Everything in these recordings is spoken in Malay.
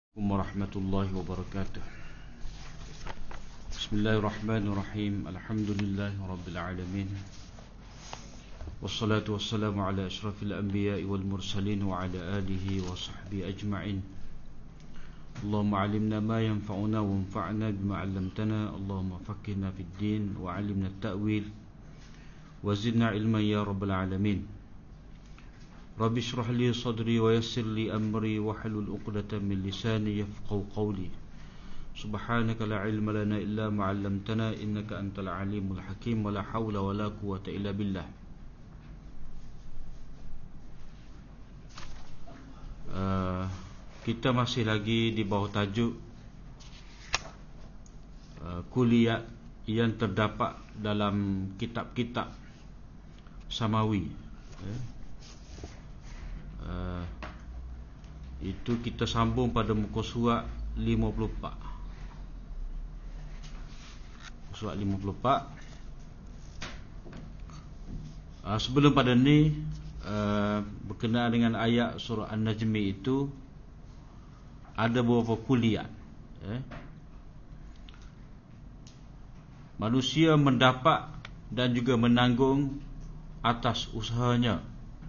Warahmatullahi wabarakatuh. Bismillahirrahmanirrahim. Alhamdulillahi rabbil alamin. Wassalatu wassalamu ala asyrafil anbiya'i wal mursalin wa ala alihi wa sahbihi ajma'in. Allahumma alimna ma yanfa'una wa anfa'na bima 'allamtana. Allahumma faqqihna fid din wa 'allimna at-ta'wil wa zidna ilman ya rabbal alamin. Rabbi shrah li sadri wa yassir li amri wa hlul 'uqdatam min lisani yafqahu qawli. Subhanaka la ilma lana illa ma 'allamtana innaka antal alimul hakim wa la haula wa la quwwata illa billah. Kita masih lagi di bawah tajuk kuliah yang terdapat dalam kitab-kitab Samawi. Itu kita sambung pada muka surat 54. Surat 54. Sebelum pada ni berkenaan dengan ayat surah An-Najmi itu ada beberapa kuliah. Manusia mendapat dan juga menanggung atas usahanya.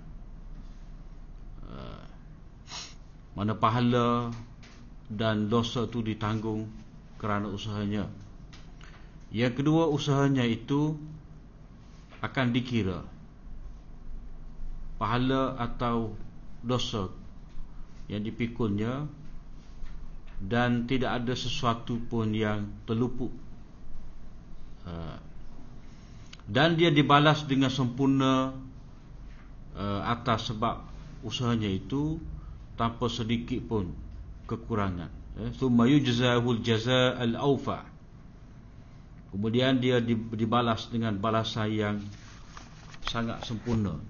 Mana pahala dan dosa itu ditanggung kerana usahanya. Yang kedua, usahanya itu akan dikira pahala atau dosa yang dipikulnya, dan tidak ada sesuatu pun yang terluput, dan dia dibalas dengan sempurna atas sebab usahanya itu, tanpa sedikit pun kekurangan. Thumma yujzahul jazaa'al awfa. Kemudian dia dibalas dengan balasan yang sangat sempurna.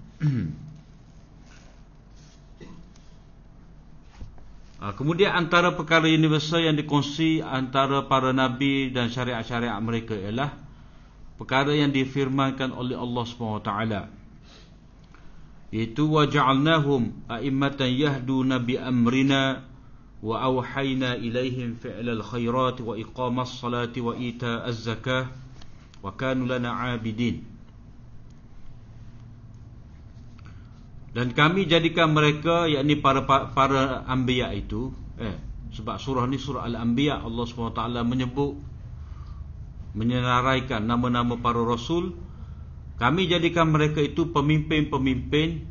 Kemudian antara perkara universal yang dikongsi antara para nabi dan syariat-syariat mereka ialah perkara yang difirmankan oleh Allah SWT, iaitu wa ja'alnahum a'immatan yahduna bi amrina wa awhayna ilaihim fi'lal khairat wa iqamas salati wa ita'az zakah wa kanu lana 'abidin. Dan kami jadikan mereka, yakni para anbiya itu, sebab surah ni surah Al-Anbiya, Allah SWT menyebut, menyenaraikan nama-nama para rasul. Kami jadikan mereka itu pemimpin-pemimpin,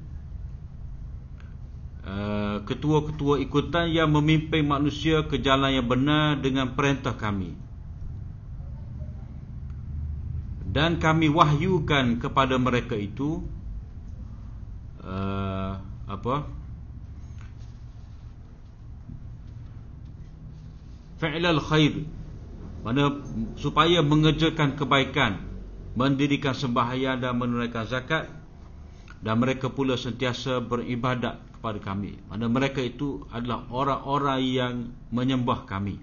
ketua-ketua ikutan yang memimpin manusia ke jalan yang benar dengan perintah kami. Dan kami wahyukan kepada mereka itu fi'lal khair, mana supaya mengerjakan kebaikan, mendirikan sembahyang dan menunaikan zakat, dan mereka pula sentiasa beribadat kepada kami. Mana mereka itu adalah orang-orang yang menyembah kami.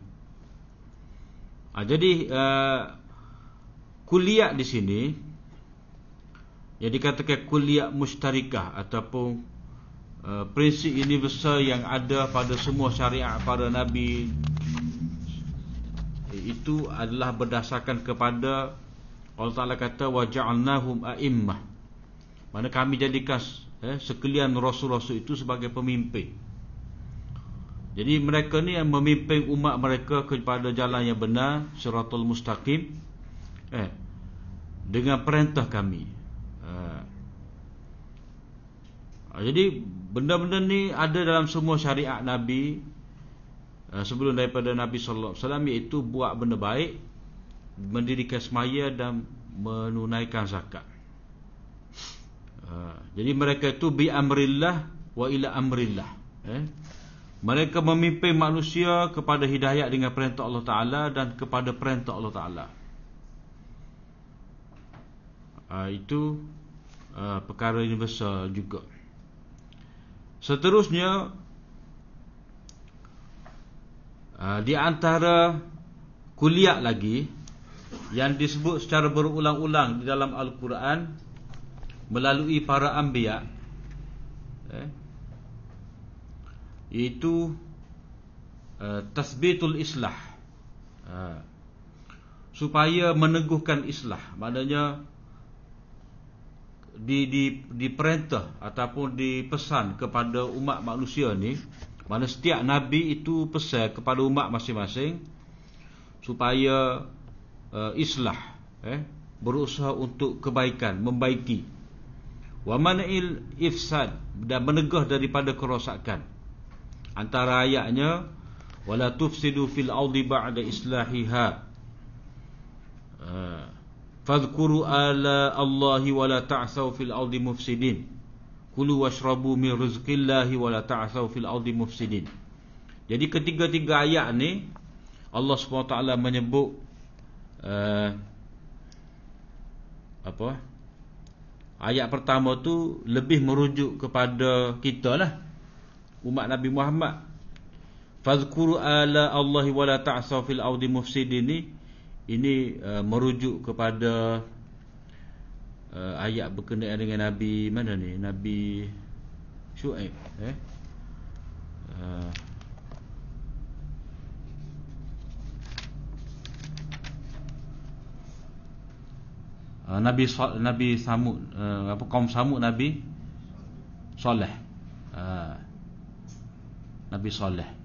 Jadi kuliah di sini yang dikatakan kuliah mustarikah ataupun prinsip universal yang ada pada semua syariat para nabi, itu adalah berdasarkan kepada Allah Ta'ala kata wa ja'alnahum a'immah, mana kami jadikan sekalian rasul-rasul itu sebagai pemimpin. Jadi mereka ni yang memimpin umat mereka kepada jalan yang benar, siratul mustaqim, dengan perintah kami. Jadi benda-benda ni ada dalam semua syariat Nabi sebelum daripada Nabi sallallahu alaihi wasallam, iaitu buat benda baik, mendirikan semaya dan menunaikan zakat. Jadi mereka itu bi amrillah wa ila amrillah. Mereka memimpin manusia kepada hidayat dengan perintah Allah Ta'ala dan kepada perintah Allah Ta'ala. Itu perkara universal juga. Seterusnya, di antara kuliah lagi yang disebut secara berulang-ulang di dalam Al-Quran melalui para anbiya, iaitu tasbitul islah, supaya meneguhkan islah. Maknanya diperintah ataupun dipesan kepada umat manusia ni, mana setiap Nabi itu pesan kepada umat masing-masing supaya islah, berusaha untuk kebaikan, membaiki, wa man'il ifsad, dan menegah daripada kerosakan. Antara ayatnya, wala tufsidu fil ardi ba'da islahiha, fadhkuru ala Allahi wala ta'thaw fil ardi mufsidin, kulu washrabu min rizqillahi wala ta'thaw fil ardi mufsidin. Jadi ketiga-tiga ayat ni Allah SWT menyebut ayat pertama tu lebih merujuk kepada kita lah, umat Nabi Muhammad. Fadhkuru ala Allahi wala ta'thaw fil ardi mufsidin ini merujuk kepada ayat berkenaan dengan Nabi mana ni? Nabi Syuaib, Nabi Samud, kaum Samud, Nabi Saleh, Nabi Saleh.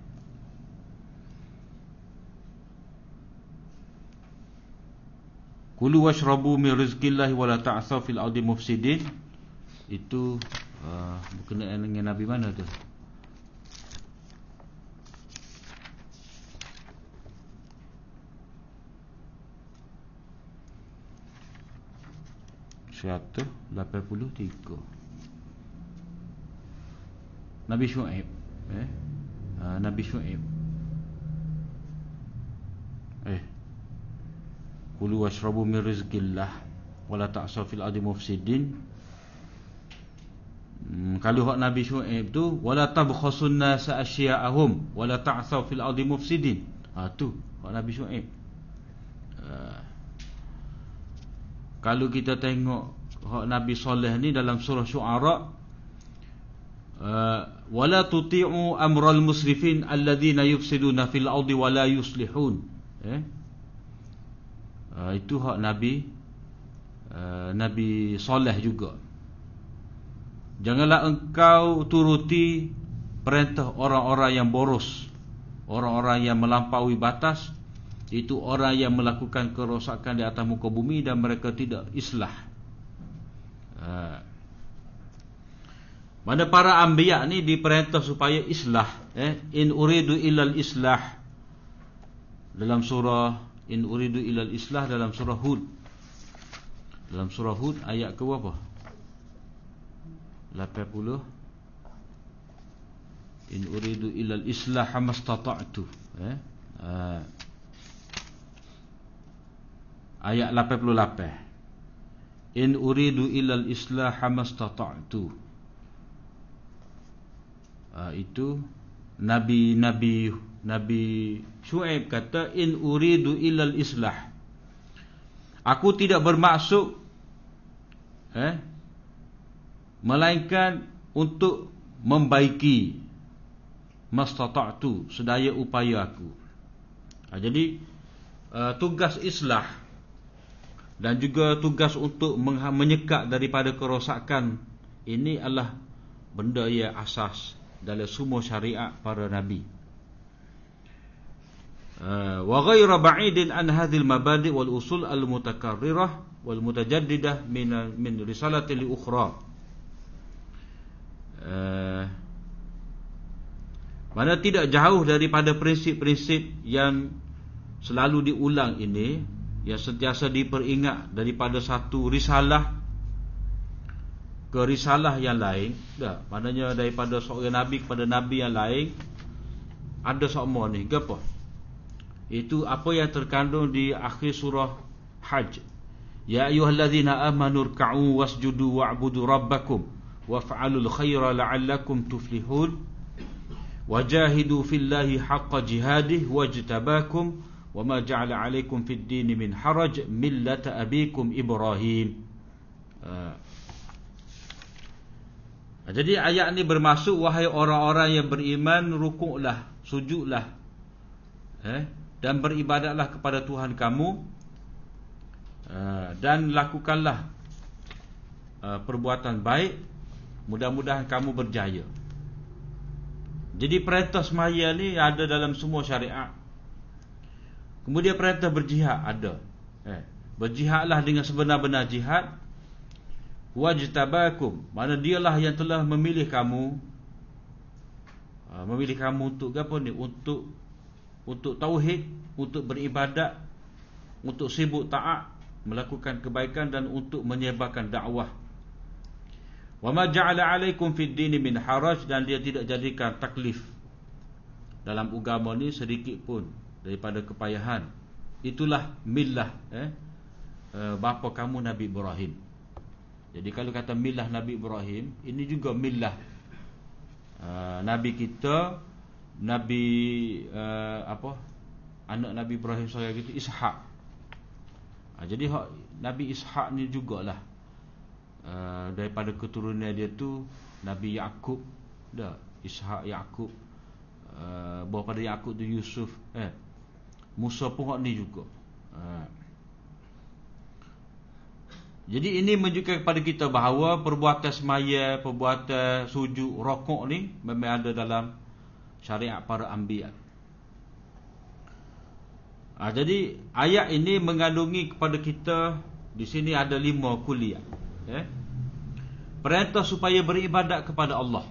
Kulu washrabu min rizqillahi wala ta'thaw fil ardi mufsidin, itu berkenaan dengan Nabi mana tu? Seratus 83 Nabi Syuaib, Nabi Syuaib, kulu washrabu min rizqillah wala ta'thaw fil ardi mufsidin. Kalau hak Nabi Syuaib tu, wala tabkhasun nasa asya'ahum wala ta'thaw fil ardi mufsidin, tu hak Nabi Syuaib. Kalau kita tengok hak Nabi Saleh ni dalam surah Syu'ara, wala tuti'u amral musrifin alladhina yufsiduna fil ardi wala yuslihun, itu hak Nabi Saleh juga. Janganlah engkau turuti perintah orang-orang yang boros, orang-orang yang melampaui batas, itu orang yang melakukan kerosakan di atas muka bumi dan mereka tidak islah. Mana para anbiya ni diperintah supaya islah, in uridu ilal islah dalam surah in uridu ilal islah, dalam surah Hud. Dalam surah Hud ayat ke berapa? 80. In uridu ilal islah mastata'tu, ayat 88. In uridu ilal islah mastata'tu, itu Nabi Syuaib kata, in uridu ilal islah, aku tidak bermaksud melainkan untuk membaiki, mastata'tu, sedaya upaya aku. Jadi tugas islah dan juga tugas untuk menyekat daripada kerosakan ini adalah benda yang asas dalam semua syariat para nabi. Wa ghayra ba'idin an hadhil mabadi' wal usul al mutakarrirah wal mutajaddidah min risalati li ukhra. Mana tidak jauh daripada prinsip-prinsip yang selalu diulang ini, yang sentiasa diperingat daripada satu risalah ke risalah yang lain. Maknanya daripada seorang nabi kepada nabi yang lain ada sama ni. Apa? Itu apa yang terkandung di akhir surah Hajj. Ya ayyuhallazina amanu rka'u wasjudu wa'budu rabbakum waf'alul khaira la'allakum tuflihun wajahidu fillahi haqqa jihadih wajtabakum wama ja'ala 'alaikum fid din min haraj millata abikum Ibrahim. Jadi ayat ni bermaksud, wahai orang-orang yang beriman, rukuklah, sujudlah Dan beribadatlah kepada Tuhan kamu, dan lakukanlah perbuatan baik, mudah-mudahan kamu berjaya. Jadi perintah semaya ni ada dalam semua syariat. Kemudian perintah berjihad ada. Berjihadlah dengan sebenar-benar jihad. Wajtabakum, mana dialah yang telah memilih kamu. Memilih kamu untuk apa ni? Untuk tauhid, untuk beribadat, untuk sibuk taat, melakukan kebaikan, dan untuk menyebarkan dakwah. Wa ma ja'ala 'alaikum fid dini min haraj, dan dia tidak jadikan taklif dalam agama ni sedikit pun daripada kepayahan. Itulah millah bapa kamu Nabi Ibrahim. Jadi kalau kata millah Nabi Ibrahim, ini juga millah Nabi kita, Nabi anak Nabi Ibrahim saya gitu, Ishak. Jadi Nabi Ishak ni jugalah daripada keturunan dia tu Nabi Yaqub dah. Ishak, Yaqub, bawah pada Yaqub tu Yusuf, Musa pun hak ni juga. Jadi ini menunjukkan kepada kita bahawa perbuatan semaya, perbuatan sujud, rokok ni memang ada dalam syariat para anbiya. Jadi ayat ini mengandungi kepada kita di sini ada 5 kuliah. Perintah supaya beribadat kepada Allah.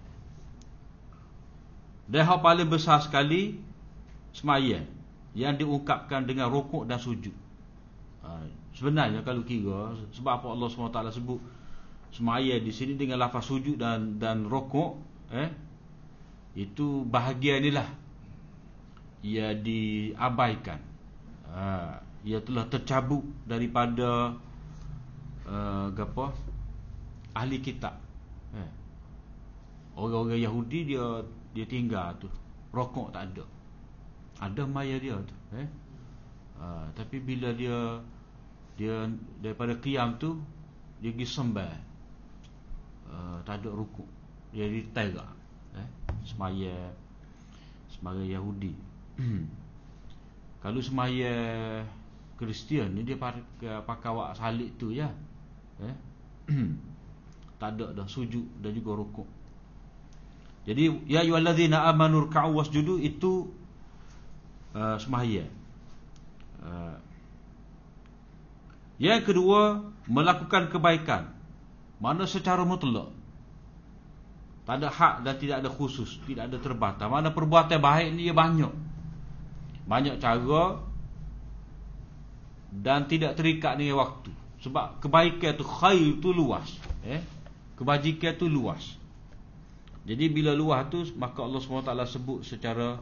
Dan hal paling besar sekali semaya, yang diungkapkan dengan rukuk dan sujud. Sebenarnya kalau kira, sebab apa Allah SWT sebut semaya di sini dengan lafaz sujud dan rukuk, itu bahagian inilah ia diabaikan. Ia telah tercabut daripada ahli kitab. Orang-orang Yahudi dia tinggal tu, rokok tak ada. Ada maya dia tu, tapi bila dia daripada qiyam tu dia pergi sembah, tak ada rukuk, dia diterak. Semaya Yahudi. Kalau semaya Kristian ni dia pakai wak salib tu ya. Tak ada dah sujud dan juga rukuk. Jadi ya ayyuhallazina amanu ruk'u wasjudu itu semaya. Yang kedua, melakukan kebaikan, mana secara mutlak, tak ada had dan tidak ada khusus, tidak ada terbatas. Mana perbuatan baik ni dia banyak cara dan tidak terikat dengan waktu. Sebab kebaikan tu, khair tu luas, kebajikan tu luas. Jadi bila luas tu, maka Allah SWT sebut secara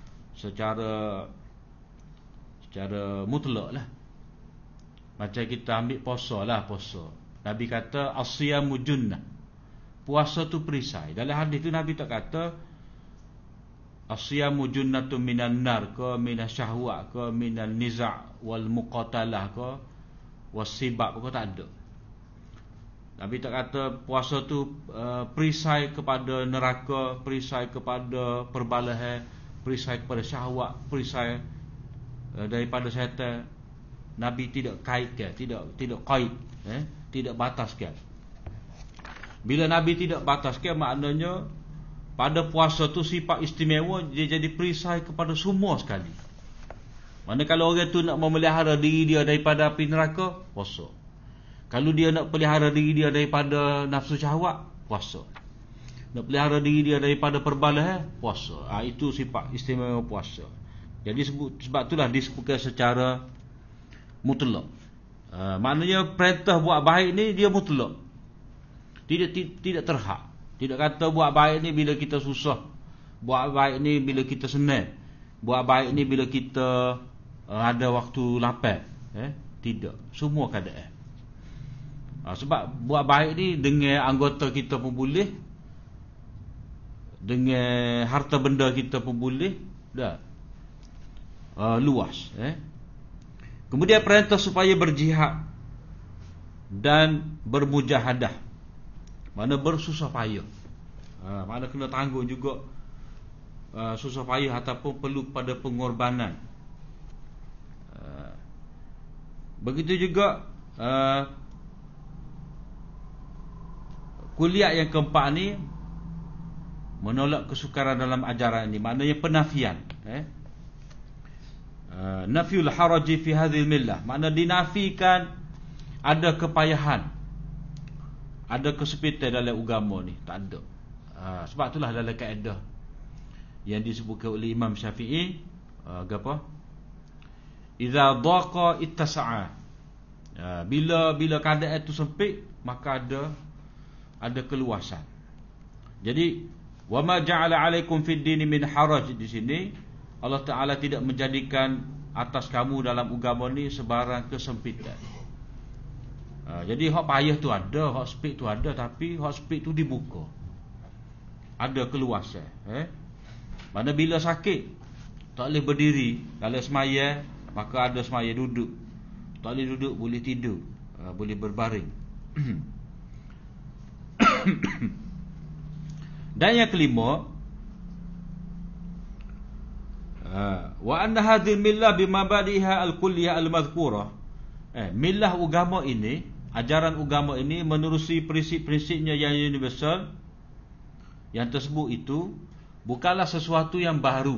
mutlak lah. Macam kita ambil puasa lah, puasa. Nabi kata as-siyamu junnah, puasa tu perisai. Dalam hadis tu Nabi tak kata as-siyamu junnatun minan nar ke minas syahwat ke minan niza' wal muqatalah ke wasibab ke, tak ada. Nabi tak kata puasa tu perisai kepada neraka, perisai kepada perbalahan, perisai kepada syahwat, perisai daripada syaitan. Nabi tidak kaitkan, tidak kait, tidak bataskan. Bila Nabi tidak bataskan, maknanya pada puasa tu sifat istimewa dia jadi perisai kepada semua sekali. Mana kalau orang tu nak memelihara diri dia daripada api neraka, puasa. Kalau dia nak pelihara diri dia daripada nafsu syahwat, puasa. Nak pelihara diri dia daripada perbalahan, puasa. Itu sifat istimewa puasa. Jadi sebab itulah disebutkan secara mutlak. Maknanya perintah buat baik ni dia mutlak, tidak terhad. Tidak kata buat baik ni bila kita susah, buat baik ni bila kita senang, buat baik ni bila kita ada waktu lapar. Tidak, semua keadaan. Sebab buat baik ni dengan anggota kita pun boleh, dengan harta benda kita pun boleh, dah luas. Kemudian perintah supaya berjihad dan bermujahadah, mana bersusah payah, mana kena tanggung juga susah payah ataupun perlu pada pengorbanan. Begitu juga kuliah yang keempat ni menolak kesukaran dalam ajaran ini, maknanya penafian. Nafyul haraji fi hadhil millah, makna dinafikan ada kepayahan, ada kesempitan dalam agama ni, tak ada. Sebab itulah dalam kaedah yang disebutkan oleh Imam Syafi'i, apa? Idza dhaqa ittasa'a. Bila keadaan itu sempit, maka ada keluasan. Jadi wa ma ja'ala 'alaikum fid dini min haraj, di sini Allah Ta'ala tidak menjadikan atas kamu dalam agama ni sebarang kesempitan. Jadi hak payah tu ada, hak sempit tu ada, tapi hak sempit tu dibuka, ada keluasan. Mana bila sakit tak boleh berdiri, kalau semaya maka ada semaya duduk, tak boleh duduk boleh tidur, boleh berbaring. Dan yang kelima, wa anna hadhil millah bimabadiha al-kulliyah al-madhkurah. Millah agama ini, ajaran agama ini menerusi prinsip-prinsipnya yang universal, yang tersebut itu bukanlah sesuatu yang baru.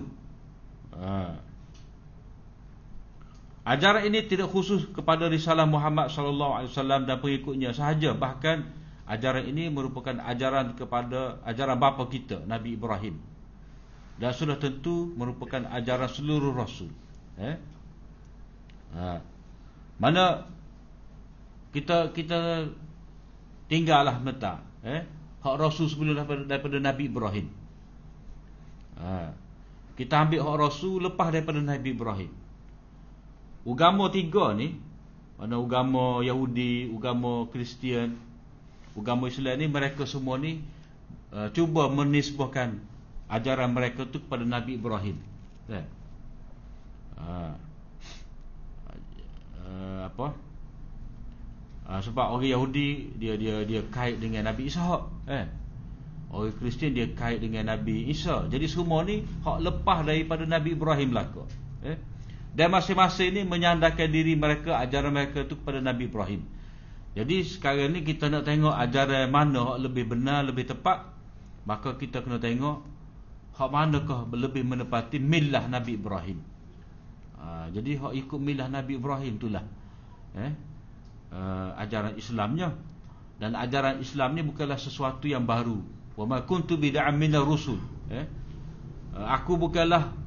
Ajaran ini tidak khusus kepada risalah Muhammad sallallahu alaihi wasallam dan pengikutnya sahaja, bahkan ajaran ini merupakan ajaran bapa kita Nabi Ibrahim, dan sudah tentu merupakan ajaran seluruh rasul. Mana kita tinggallah meletak hak rasul sebelum daripada Nabi Ibrahim. Kita ambil hak rasul lepas daripada Nabi Ibrahim. Agama tiga ni, mana agama Yahudi, agama Kristian, agama Islam ni, mereka semua ni cuba menisbahkan ajaran mereka tu kepada Nabi Ibrahim. Sebab orang Yahudi dia kait dengan Nabi Ishaq, orang Kristian dia kait dengan Nabi Isa. Jadi semua ni hak lepas daripada Nabi Ibrahim lah kau. Dan masing-masing ni menyandarkan diri mereka, ajaran mereka tu kepada Nabi Ibrahim. Jadi sekarang ni kita nak tengok ajaran mana hak lebih benar, lebih tepat, maka kita kena tengok hak manakah lebih menepati millah Nabi Ibrahim. Jadi hak ikut millah Nabi Ibrahim itulah ajaran Islamnya. Dan ajaran Islam ni bukanlah sesuatu yang baru. Wa ma kuntu bid'an minar rusul. Aku bukanlah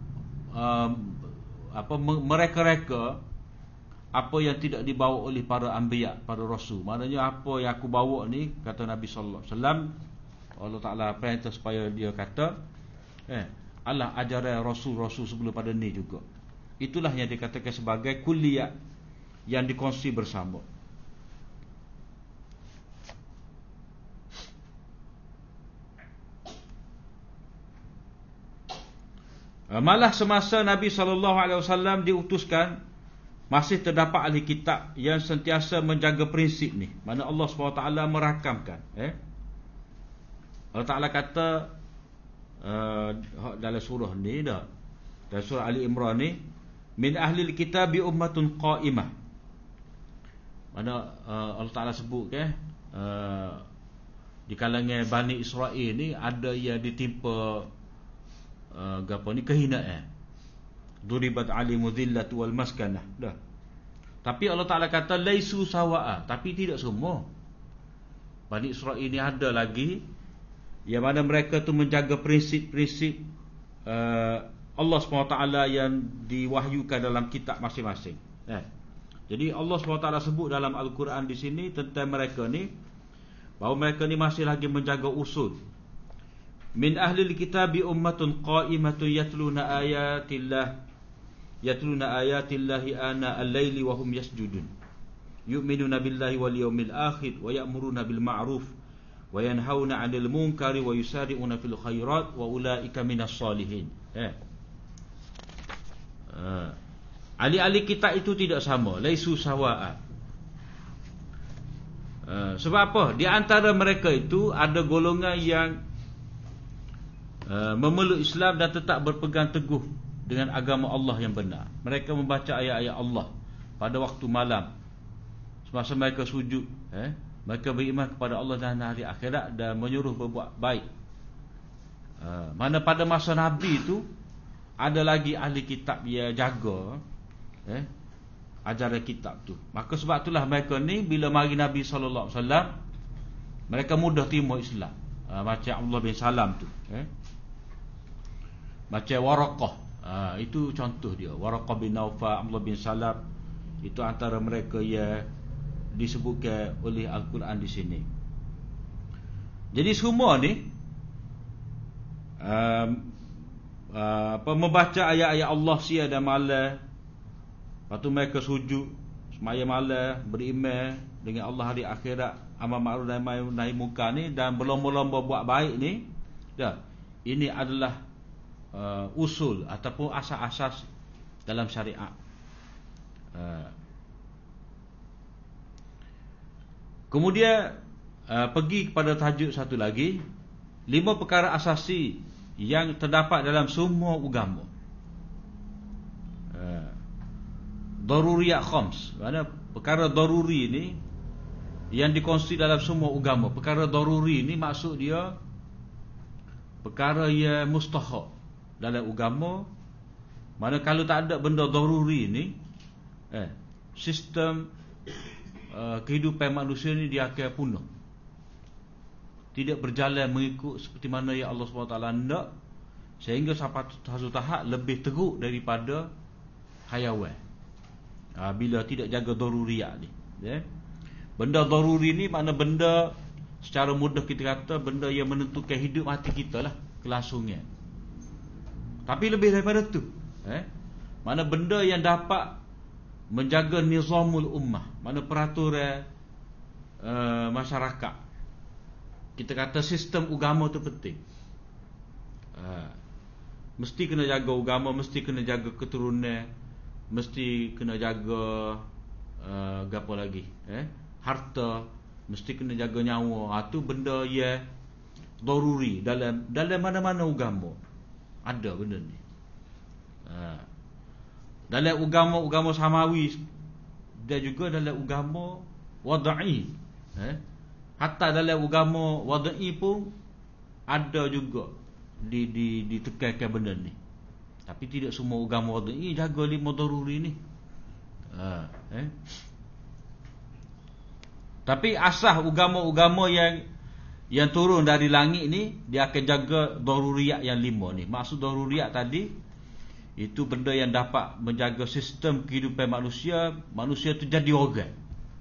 mereka-reka apa yang tidak dibawa oleh para anbiya, para rasul. Maknanya apa yang aku bawa ni, kata Nabi sallallahu alaihi wasallam, Allah Taala perintah supaya dia kata Allah ajaran rasul-rasul sebelum pada ni juga. Itulah yang dikatakan sebagai kulliyah yang dikongsi bersama. Malah semasa Nabi SAW diutuskan, masih terdapat ahli kitab yang sentiasa menjaga prinsip ni. Mana Allah SWT merakamkan. Allah Ta'ala kata dalam surah ni dah, dalam surah Ali Imran ni, min ahlil kitabi ummatun qa'imah. Mana Allah Ta'ala sebut di kalangan Bani Israel ni ada yang ditimpa kehinaan. Duribat alimu dhillatu wal maskanah. Dah. Tapi Allah Ta'ala kata laisu sawa'a, tapi tidak semua. Bani Israel ni ada lagi yang mana mereka tu menjaga prinsip-prinsip Allah SWT yang diwahyukan dalam kitab masing-masing. Jadi Allah SWT sebut dalam Al-Quran di sini tentang mereka ni, bahawa mereka ni masih lagi menjaga usul. Min ahlil kitabi ummatun qa'imatun yatluna ayatillahi ana al-laili wa hum yasjudun yu'minuna billahi wal yawmil akhir wa ya'muruna bil ma'ruf wa yanhauna 'anil munkari wa yusari'una fil khairat wa ulaika minas salihin. Ahli-ahli kitab itu tidak sama, laisu sawa'a. Sebab apa? Di antara mereka itu ada golongan yang memeluk Islam dan tetap berpegang teguh dengan agama Allah yang benar. Mereka membaca ayat-ayat Allah pada waktu malam semasa mereka sujud. Mereka beriman kepada Allah dan hari akhirat dan menyuruh berbuat baik. Mana pada masa Nabi itu ada lagi ahli kitab yang jaga ajaran kitab tu. Maka sebab itulah mereka ni bila mari Nabi SAW, mereka mudah terima Islam. Macam Abdullah bin Salam tu, macam Waraqah, itu contoh dia. Waraqah bin Naufal, Abdullah bin Salam, itu antara mereka yang disebutkan oleh Al-Quran di sini. Jadi semua ni membaca ayat-ayat Allah siang dan malam. Lepas tu mereka sujud semaya malam, beriman dengan Allah hari akhirat, amal ma'ruf dan nahi munkar ni, dan berlomba-lomba buat baik ni, ini adalah usul ataupun asas-asas dalam syariat. Kemudian pergi kepada tajuk satu lagi, 5 perkara asasi yang terdapat dalam semua agama. Daruriyat khams, mana perkara daruri ni yang dikongsi dalam semua agama. Perkara daruri ni maksud dia perkara yang mustahak dalam agama. Mana kalau tak ada benda daruri ni, sistem kehidupan manusia ni dia akan punah, tidak berjalan mengikut seperti mana yang Allah SWT nak, sehingga sampai satu tahap lebih teruk daripada hayawan. Bila tidak jaga daruriyat ni, benda daruri ni makna benda, secara mudah kita kata, benda yang menentukan hidup mati kita lah, kelangsungan. Tapi lebih daripada tu, mana benda yang dapat menjaga nizamul ummah, mana peraturan masyarakat. Kita kata sistem agama tu penting. Mesti kena jaga agama, mesti kena jaga keturunan, mesti kena jaga apa lagi, harta, mesti kena jaga nyawa. Tu benda yang daruri dalam mana-mana agama ada benda ni. Dalam agama samawi dan juga dalam agama wad'i, hatta dalam agama wad'i pun ada juga ditekankan benda ni. Tapi tidak semua agama wad'i jaga 5 daruri ni. Tapi asas agama-agama yang turun dari langit ni, dia akan jaga daruriyat yang 5 ni. Maksud daruriyat tadi, itu benda yang dapat menjaga sistem kehidupan manusia. Manusia tu jadi orang.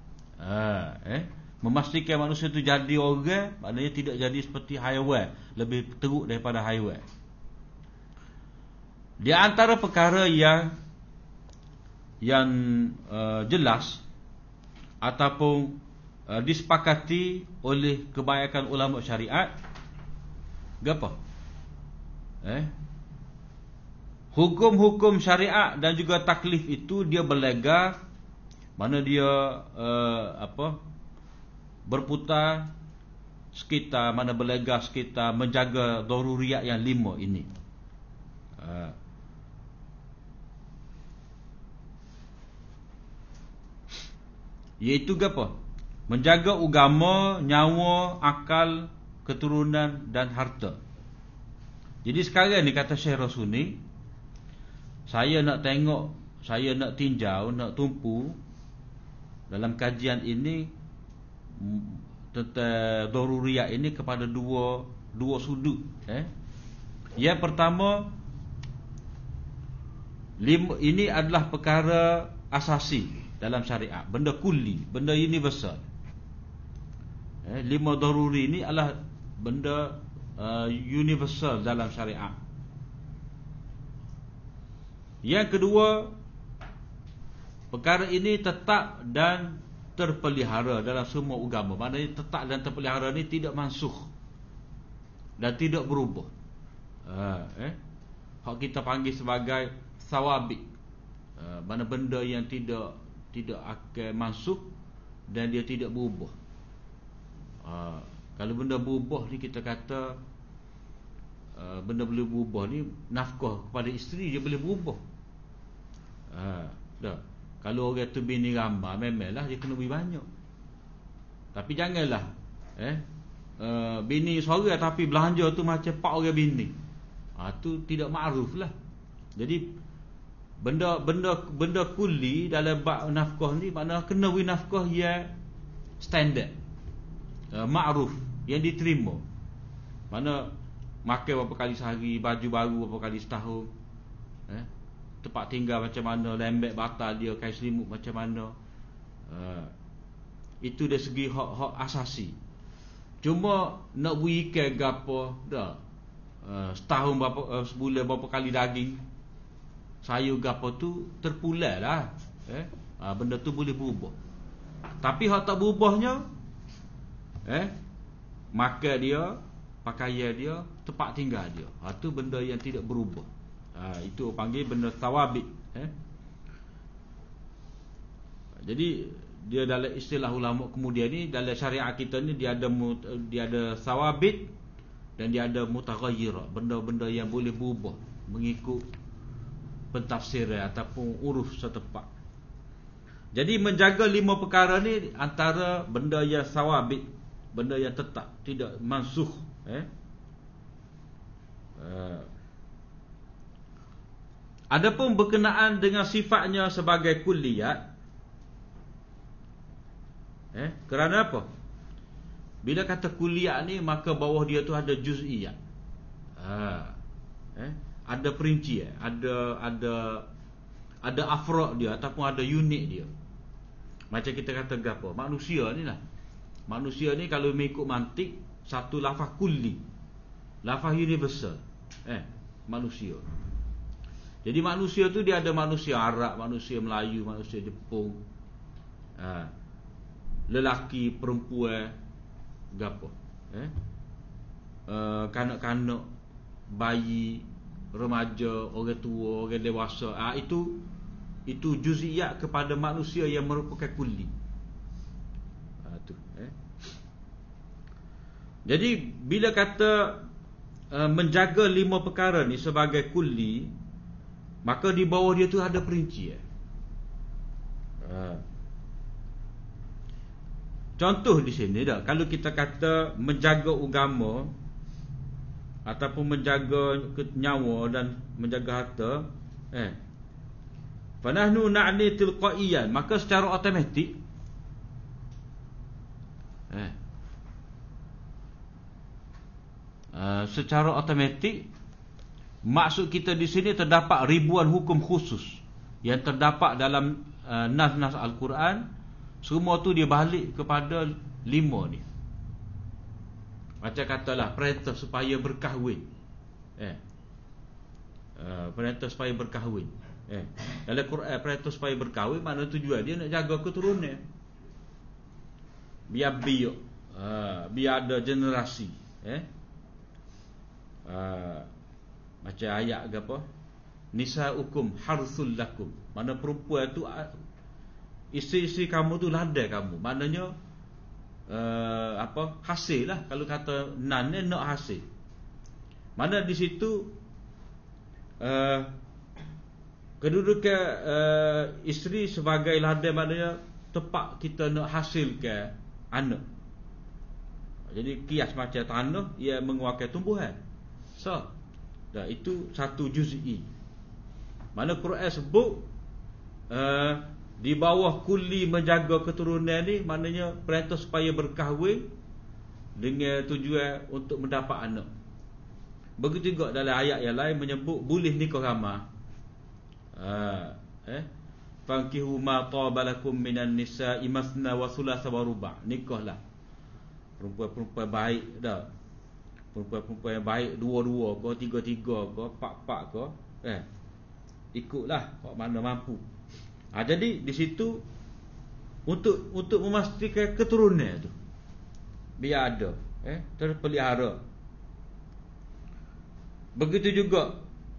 Memastikan manusia tu jadi orang, maknanya tidak jadi seperti haiwan, lebih teruk daripada haiwan. Di antara perkara yang jelas ataupun disepakati oleh kebanyakan ulama syariat, apa? Hukum-hukum syariat dan juga taklif itu dia berlega, mana dia berputar sekitar, mana berlega sekitar menjaga daruriyat yang 5 ini. Iaitu apa? Menjaga agama, nyawa, akal, keturunan dan harta. Jadi sekarang ni kata Syekh Rasuni, saya nak tengok, saya nak tinjau, nak tumpu dalam kajian ini tentang daruriyat ini kepada dua sudut. Yang pertama, ini adalah perkara asasi dalam syariat, benda kulli, benda universal. 5 daruri ini adalah benda universal dalam syariat. Yang kedua, perkara ini tetap dan terpelihara dalam semua agama. Maknanya tetap dan terpelihara ni tidak mansukh dan tidak berubah. Hak kita panggil sebagai sawabik, mana benda yang tidak akan mansukh dan dia tidak berubah. Kalau benda berubah ni kita kata benda boleh berubah ni, nafkah kepada isteri dia boleh berubah. Dah. Kalau orang tu bini ramai, memanglah dia kena beri banyak. Tapi janganlah bini seorang tapi belanja tu macam 4 orang bini. Tu tidak makruf lah. Jadi benda kuli dalam bab nafkah ni, maknanya kena beri nafkah yang standard, makruf, yang diterima. Mana makan berapa kali sehari, baju baru berapa kali setahun, tempat tinggal macam mana, lembek batal dia, kain selimut macam mana. Itu dari segi hak asasi. Cuma nak beri ikan gapo dah, setahun berapa, sebulan berapa kali daging, sayur gapo tu terpulang lah. Benda tu boleh berubah. Tapi hak tak berubahnya, makan dia, pakaian dia, tempat tinggal dia, tu benda yang tidak berubah. Itu panggil benda tawabit. Jadi dia dalam istilah ulama kemudian ni, dalam syariat kita ni, dia ada tawabit dan dia ada mutaghayyirah, benda-benda yang boleh berubah mengikut pentafsiran ataupun uruf setempat. Jadi menjaga 5 perkara ni antara benda yang tawabit, benda yang tetap, tidak mansukh. Adapun berkenaan dengan sifatnya sebagai kulliyat, kerana apa? Bila kata kulliyat ni, maka bawah dia tu ada juz'iyat, ada perinci, ada afrad dia ataupun ada unit dia. Macam kita kata gapo, manusia ni lah. Manusia ni kalau mengikut mantik, satu lafaz kulli, lafaz universal, manusia. Jadi manusia tu dia ada manusia Arab, manusia Melayu, manusia Jepun, lelaki, perempuan, gapo, kanak-kanak, bayi, remaja, orang tua, orang dewasa. Itu juz'iyat kepada manusia yang merupakan kulli. Jadi bila kata menjaga 5 perkara ni sebagai kulli, maka di bawah dia tu ada perinci. Contoh di sini dah, kalau kita kata menjaga agama ataupun menjaga nyawa dan menjaga harta, fa nahnu na'ni tilqaiyan, maka secara automatik maksud kita di sini terdapat ribuan hukum khusus yang terdapat dalam nas-nas Al-Quran. Semua tu dia balik kepada 5 ni. Macam katalah perintah supaya berkahwin, perintah supaya berkahwin, dalam Quran perintah supaya berkahwin, mana tujuan dia nak jaga keturunan, biar biar ada generasi. Macam ayat ke apa, nisaukum harthul lakum, mana perempuan tu, isteri-isteri kamu tu ladai kamu, maknanya hasil lah. Kalau kata nan ni nak hasil, mana di situ kedudukan isteri sebagai ladai, maknanya tempat kita nak hasilkan anak. Jadi kias macam tanah, ia mengeluarkan tumbuhan. Itu satu juz'i. Mana Quran sebut di bawah kulli menjaga keturunan ni, maknanya perintah supaya berkahwin dengan tujuan untuk mendapat anak. Begitu juga dalam ayat yang lain menyebut boleh nikah ramah. Fankihu ma tabalakum minan nisa'i masna wa thulatha wa ruba'. Nikahlah perempuan-perempuan baik dah. Perempuan-perempuan yang baik, 2-2 ke, 3-3 ke, 4-4 ke, ikutlah kok mana mampu. Jadi di situ untuk memastikan keturunan tu biar ada, terpelihara. Begitu juga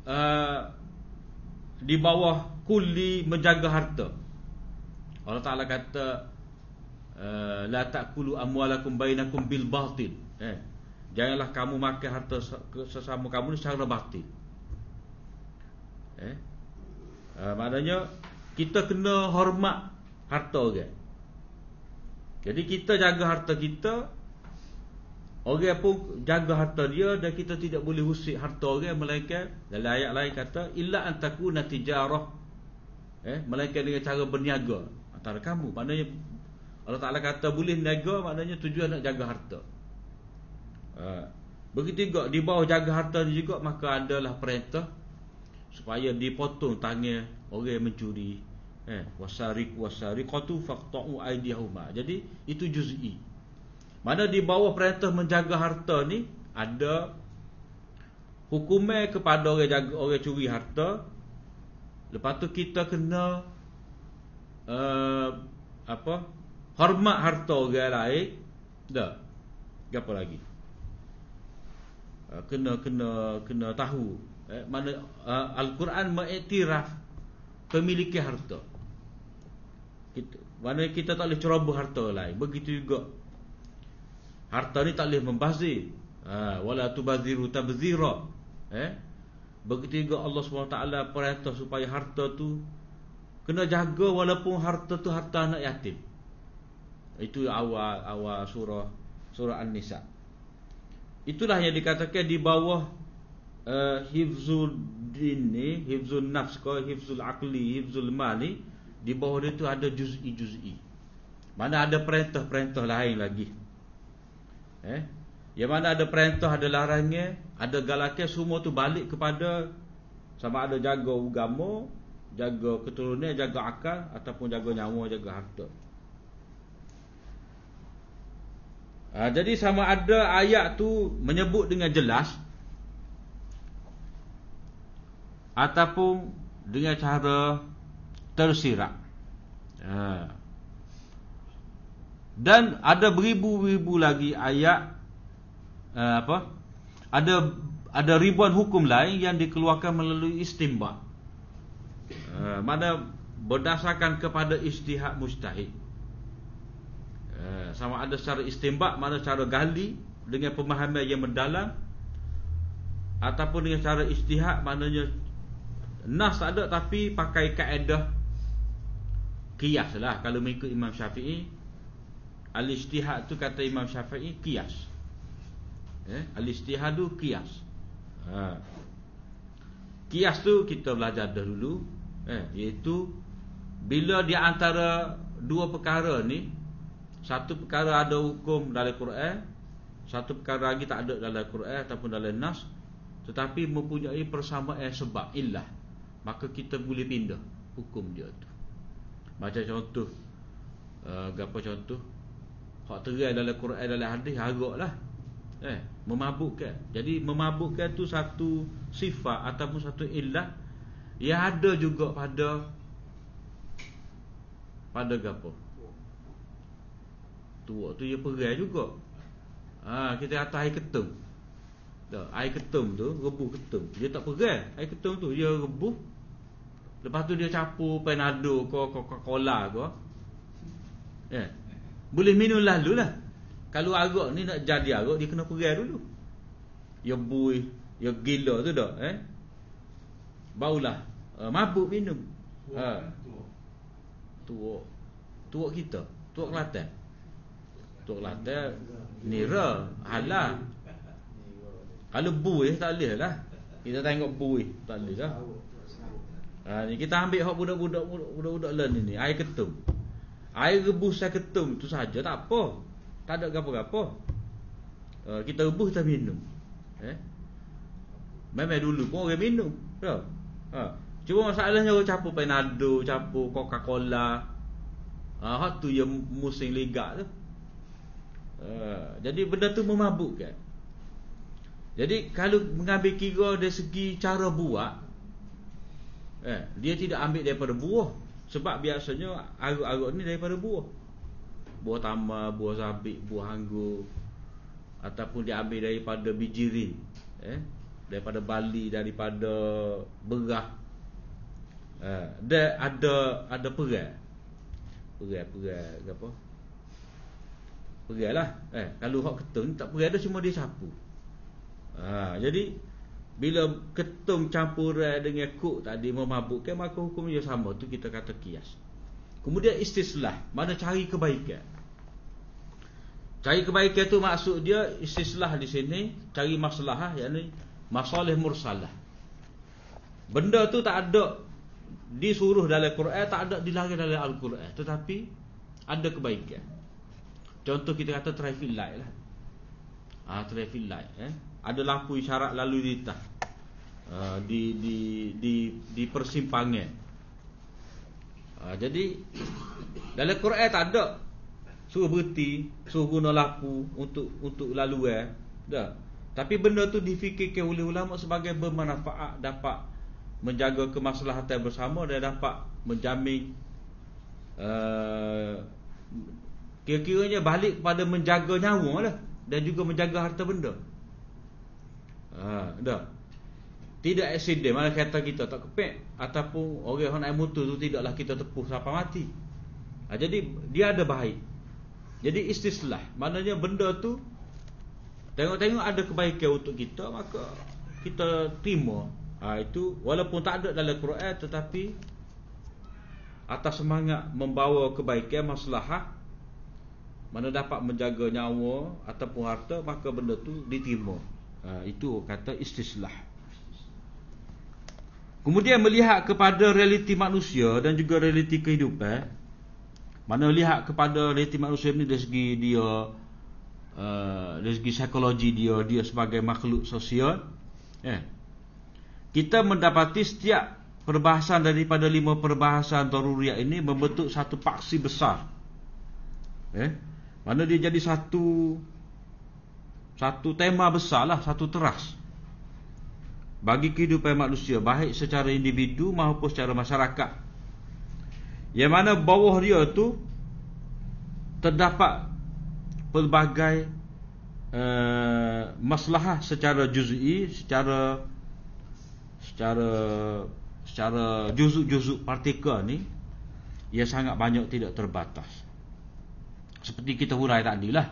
di bawah kulli menjaga harta. Allah Ta'ala kata la ta'kulu amwalakum bainakum bil batil. Janganlah kamu makan harta sesama kamu secara batil. Maknanya kita kena hormat harta orang. Jadi kita jaga harta kita, orang pun jaga harta dia, dan kita tidak boleh usik harta orang, melainkan dalam ayat lain kata illa an takuna tijarah, melainkan dengan cara berniaga antara kamu. Maknanya Allah Ta'ala kata boleh niaga, maknanya tujuan nak jaga harta. Begitu juga di bawah jaga harta ni juga, maka adalah perintah supaya dipotong tangan orang yang mencuri. Wasariqatu faqta'u aydiyahuma. Jadi itu juz'i. Mana di bawah perintah menjaga harta ni ada hukuman kepada orang curi harta. Lepas tu kita kena hormat harta orang lain. Dah. Apa lagi? Kena tahu mana Al-Quran mengiktiraf pemilikan harta. Mana kita tak boleh ceroboh harta lain. Begitu juga harta ni tak boleh membazir. Wala tubaziru tabzira. Begitu juga Allah SWT perintah supaya harta tu kena jaga, walaupun harta tu harta anak yatim. Itu awal surah An-Nisa. Itulah yang dikatakan di bawah hifzul din ni, hifzul nafs ko, hifzul aqli, hifzul mal ni, di bawah dia tu ada juz'i. Mana ada perintah-perintah lain lagi. Yang mana ada perintah, ada larangan, ada galakan, semua tu balik kepada sama ada jaga agama, jaga keturunan, jaga akal, ataupun jaga nyawa, jaga harta. Jadi sama ada ayat tu menyebut dengan jelas ataupun dengan cara tersirat. Dan ada beribu-ribu lagi ayat, ada ribuan hukum lain yang dikeluarkan melalui istinbat. Mana berdasarkan kepada ijtihad mujtahid. Sama ada secara istinbat, mana cara gali dengan pemahaman yang mendalam, ataupun dengan cara ijtihad, maknanya nas tak ada tapi pakai kaedah qiyas lah. Kalau mengikut Imam Syafi'i, al-ijtihad tu kata Imam Syafi'i qiyas. Al-ijtihadu qiyas. Qiyas tu kita belajar dahulu, iaitu bila di antara dua perkara ni, satu perkara ada hukum dalam Quran, satu perkara lagi tak ada dalam Quran ataupun dalam nas, tetapi mempunyai persamaan sebab illah, maka kita boleh pindah hukum dia tu. Macam contoh, apa contoh hak terang dalam Quran, dalam hadis, haraklah, memabukkan. Jadi memabukkan tu satu sifat ataupun satu illah yang ada juga pada gapo. Tuak tu dia perai juga. Kita atas air ketum. Air ketum tu, rebuh ketum, dia tak perai. Air ketum tu dia rebuh, lepas tu dia capur Panado ke Coca-Cola ke, boleh minum lalu lah. Kalau arak ni nak jadi arak, dia kena perai dulu. Ya bui, ya gila tu dah, barulah mabuk minum. Tuak kita, tuak Kelantan. Tuak Kelantan nira halal. Kalau bui tak boleh lah. Kita tengok bui tak boleh lah. Ni kita ambil hak budak-budak lain ni, air ketum. Air rebus air ketum tu saja tak apa. Tak ada gapo-gapo. Kita rebus, kita minum. Memang dulu pun orang minum, tahu. Cuma masalahnya orang capur Panado, capur Coca-Cola. Hak tu yang musim ligat tu. Jadi benda tu memabukkan. Jadi kalau mengambil kira dari segi cara buat, dia tidak ambil daripada buah. Sebab biasanya arak-arak ni daripada buah. Buah tamar, buah zabit, buah anggur, ataupun dia ambil daripada bijirin, daripada bali, daripada berah. Dia ada perai apa? perai lah. Kalau hak ketung tak perai dah, cuma dia sapu. Jadi bila ketung campuran dengan kok tadi memabukkan, maka hukum dia sama, tu kita kata qiyas. Kemudian istislah, mana cari kebaikan. Cari kebaikan tu maksud dia istislah di sini cari maslahah, yakni masalih mursalah. Benda tu tak ada disuruh dalam Quran, tak ada dilarang dalam Al-Quran, tetapi ada kebaikan. Contoh kita kata traffic light lah. Traffic light, ada lampu isyarat lalu lintas di persimpangan. Jadi dalam Quran tak ada suruh berhenti, suruh guna lampu untuk laluan, dah. Tapi benda tu difikirkan oleh ulama sebagai bermanfaat, dapat menjaga kemaslahatan bersama dan dapat menjamin kira-kiranya balik kepada menjaga nyawa lah, dan juga menjaga harta benda. Dah. Tidak aksiden, mana kata kita tak kepek, ataupun orang yang naik motor tu tidaklah kita tepuh sampai mati. Jadi dia ada baik. Jadi istislah, maknanya benda tu tengok-tengok ada kebaikan untuk kita, maka kita terima. Itu walaupun tak ada dalam Quran, tetapi atas semangat membawa kebaikan, maslahah, mana dapat menjaga nyawa ataupun harta, maka benda tu diterima. Itu kata istislah. Kemudian melihat kepada realiti manusia dan juga realiti kehidupan. Mana lihat kepada realiti manusia ni dari segi dia, dari segi psikologi dia sebagai makhluk sosial. Kita mendapati setiap perbahasan daripada 5 perbahasan daruriyat ini membentuk satu paksi besar. Mana dia jadi satu tema besar lah, satu teras bagi kehidupan manusia, baik secara individu maupun secara masyarakat, yang mana bawah dia tu terdapat pelbagai maslahah secara juz'i, secara juzuk-juzuk partikel ni yang sangat banyak, tidak terbatas. Seperti kita hurai tadi lah.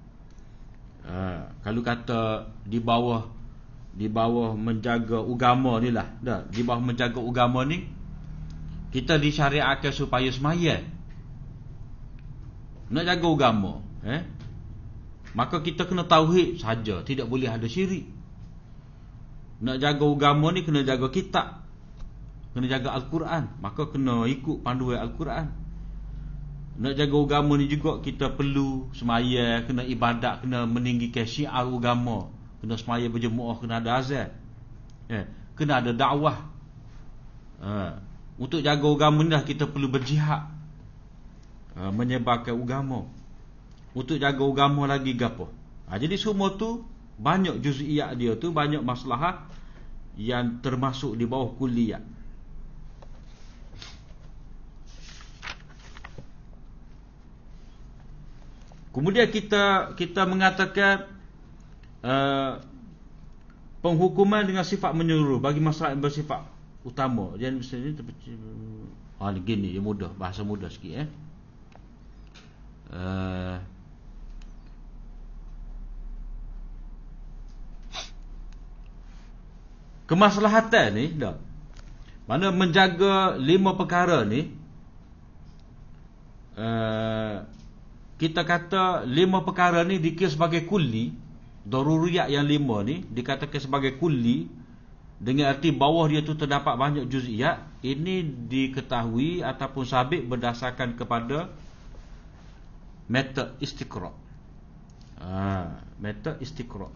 Kalau kata di bawah menjaga agama ni lah, dah, di bawah menjaga agama ni kita disyariatkan supaya semayang. Nak jaga agama, maka kita kena tauhid saja, tidak boleh ada syirik. Nak jaga agama ni kena jaga kitab, kena jaga Al-Quran, maka kena ikut panduan Al-Quran. Nak jaga agama ni juga kita perlu semayang, kena ibadat, kena meninggikan syiar agama, kena semayang berjemaah, kena ada azan, kena ada dakwah. Untuk jaga agama ni dah kita perlu berjihad, menyebarkan agama. Untuk jaga agama lagi gapo. Jadi semua tu banyak juz'iyat dia tu, banyak maslahah yang termasuk di bawah kulliyat. Kemudian kita mengatakan penghukuman dengan sifat menyeluruh bagi masalah yang bersifat utama. Jangan misalnya gini, dia mudah, bahasa mudah sikit. Kemaslahatan ni dah, mana menjaga 5 perkara ni, kita kata 5 perkara ni dikira sebagai kulli. Daruriyat yang 5 ni dikatakan sebagai kulli, dengan arti bawah dia tu terdapat banyak juz'iyat. Ini diketahui ataupun sabit berdasarkan kepada metode istiqra'. Metode istiqra'.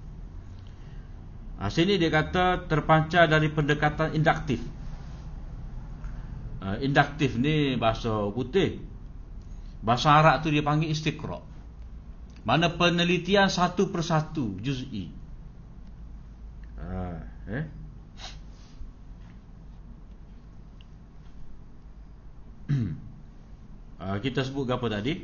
Sini dia kata terpancar dari pendekatan induktif. Induktif ni bahasa putih. Bahasa Arab tu dia panggil istiqra'. Mana penelitian satu persatu juz'i. Kita sebut apa tadi?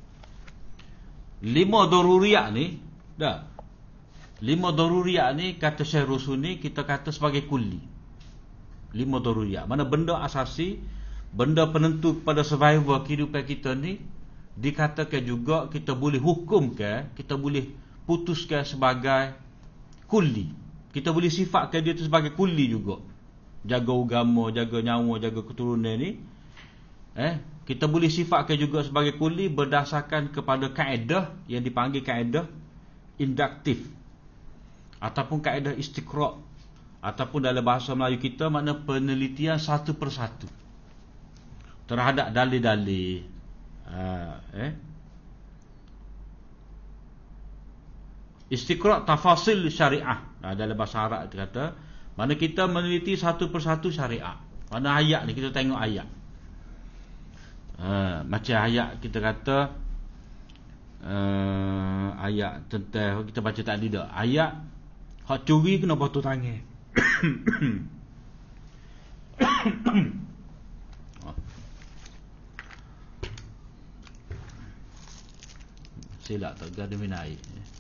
5 daruriyat ni, dah. 5 daruriyat ni kata Syekh Rusuni kita kata sebagai kulli. 5 daruriyat, mana benda asasi, benda penentu kepada survival kehidupan kita ni dikatakan juga kita boleh hukumkan, kita boleh putuskan sebagai kulli. Kita boleh sifatkan dia tu sebagai kulli juga. Jaga agama, jaga nyawa, jaga keturunan ni, kita boleh sifatkan juga sebagai kulli berdasarkan kepada kaedah yang dipanggil kaedah induktif ataupun kaedah istiqra', ataupun dalam bahasa Melayu kita makna penelitian satu persatu terhadap dalil-dalil. Istiqra' tafasil syariah. Dalam bahasa Arab dia kata, mana kita meneliti satu persatu syariah. Mana ayat ni kita tengok ayat. Macam ayat kita kata ayat tentang kita baca tadi dah. Ayat hak curi kena potong tangan. Silap tak ada minum air.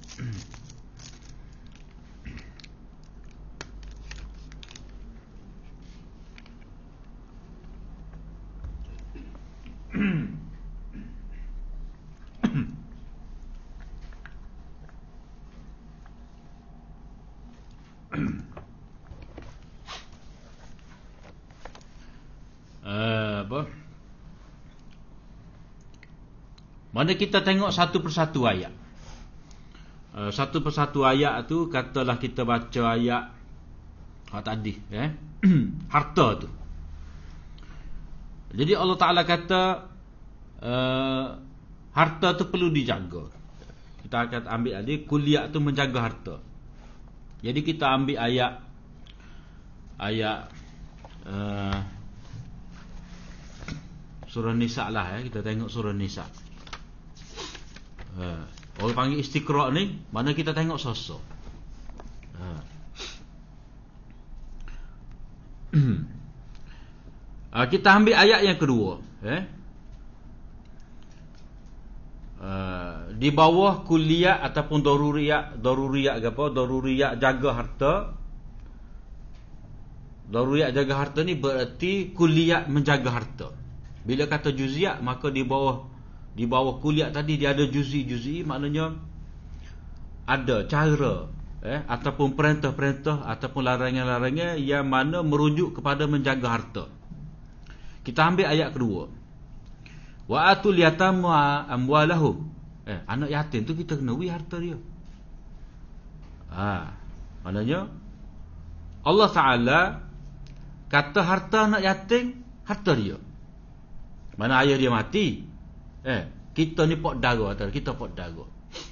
Mana kita tengok satu persatu ayat. Satu persatu ayat tu, katalah kita baca ayat tadi, harta tu. Jadi Allah Ta'ala kata harta tu perlu dijaga. Kita akan ambil tadi kuliah tu menjaga harta. Jadi kita ambil ayat surah Nisa lah, kita tengok surah Nisa. Orang panggil istiqra' ni, mana kita tengok sosok. Kita ambil ayat yang kedua, di bawah kuliah ataupun daruriyat ke apa, daruriyat jaga harta. Daruriyat jaga harta ni berarti kuliah menjaga harta. Bila kata juz'iyat, maka di bawah kuliah tadi dia ada juz'i, maknanya ada cara ataupun perintah-perintah ataupun larangan-larangan yang mana merujuk kepada menjaga harta. Kita ambil ayat kedua. Wa atul yatama amwalahum. Anak yatim tu kita kena harta dia. Maknanya Allah Ta'ala kata harta anak yatim, harta dia. Mana ayah dia mati, kita ni pot darah, kita pot darah.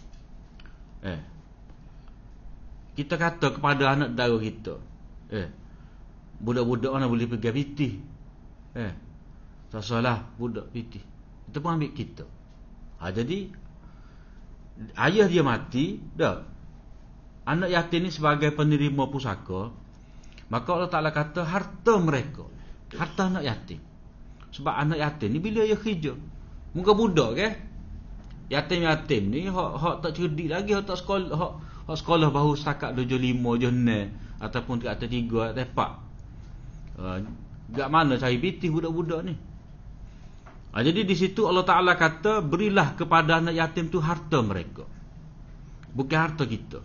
Kita kata kepada anak dara kita, budak-budak mana boleh pergi piti, tak salah budak piti, kita pun ambil kita. Jadi ayah dia mati dah, anak yatim ni sebagai penerima pusaka, maka Allah Ta'ala kata harta mereka, harta anak yatim. Sebab anak yatim ni bila dia kerja, muka budak ke, yatim ni hak tak cerdik lagi, hak tak sekolah, hak sekolah baru setakat darjah 5 darjah 6 ataupun kat atas 3 atas 4. Gak mana cari piti budak-budak ni. Jadi di situ Allah Ta'ala kata berilah kepada anak yatim tu harta mereka, bukan harta kita.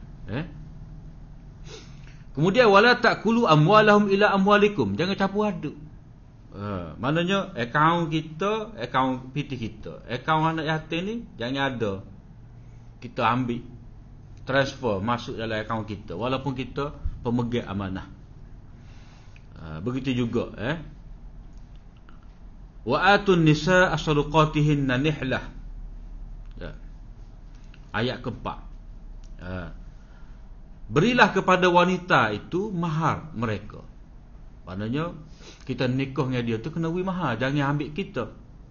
Kemudian wala ta'kulu amwalahum ila amwalikum, jangan campur aduk. Maknanya akaun kita, akaun piti kita, akaun anak yatim ni jangan ada kita ambil transfer masuk dalam akaun kita walaupun kita pemegang amanah. Begitu juga wa atun nisa asadaqatihinna nihlah. Ayat keempat, berilah kepada wanita itu mahar mereka. Maknanya kita nikah dengan dia tu kena beri mahar, jangan ambil kita.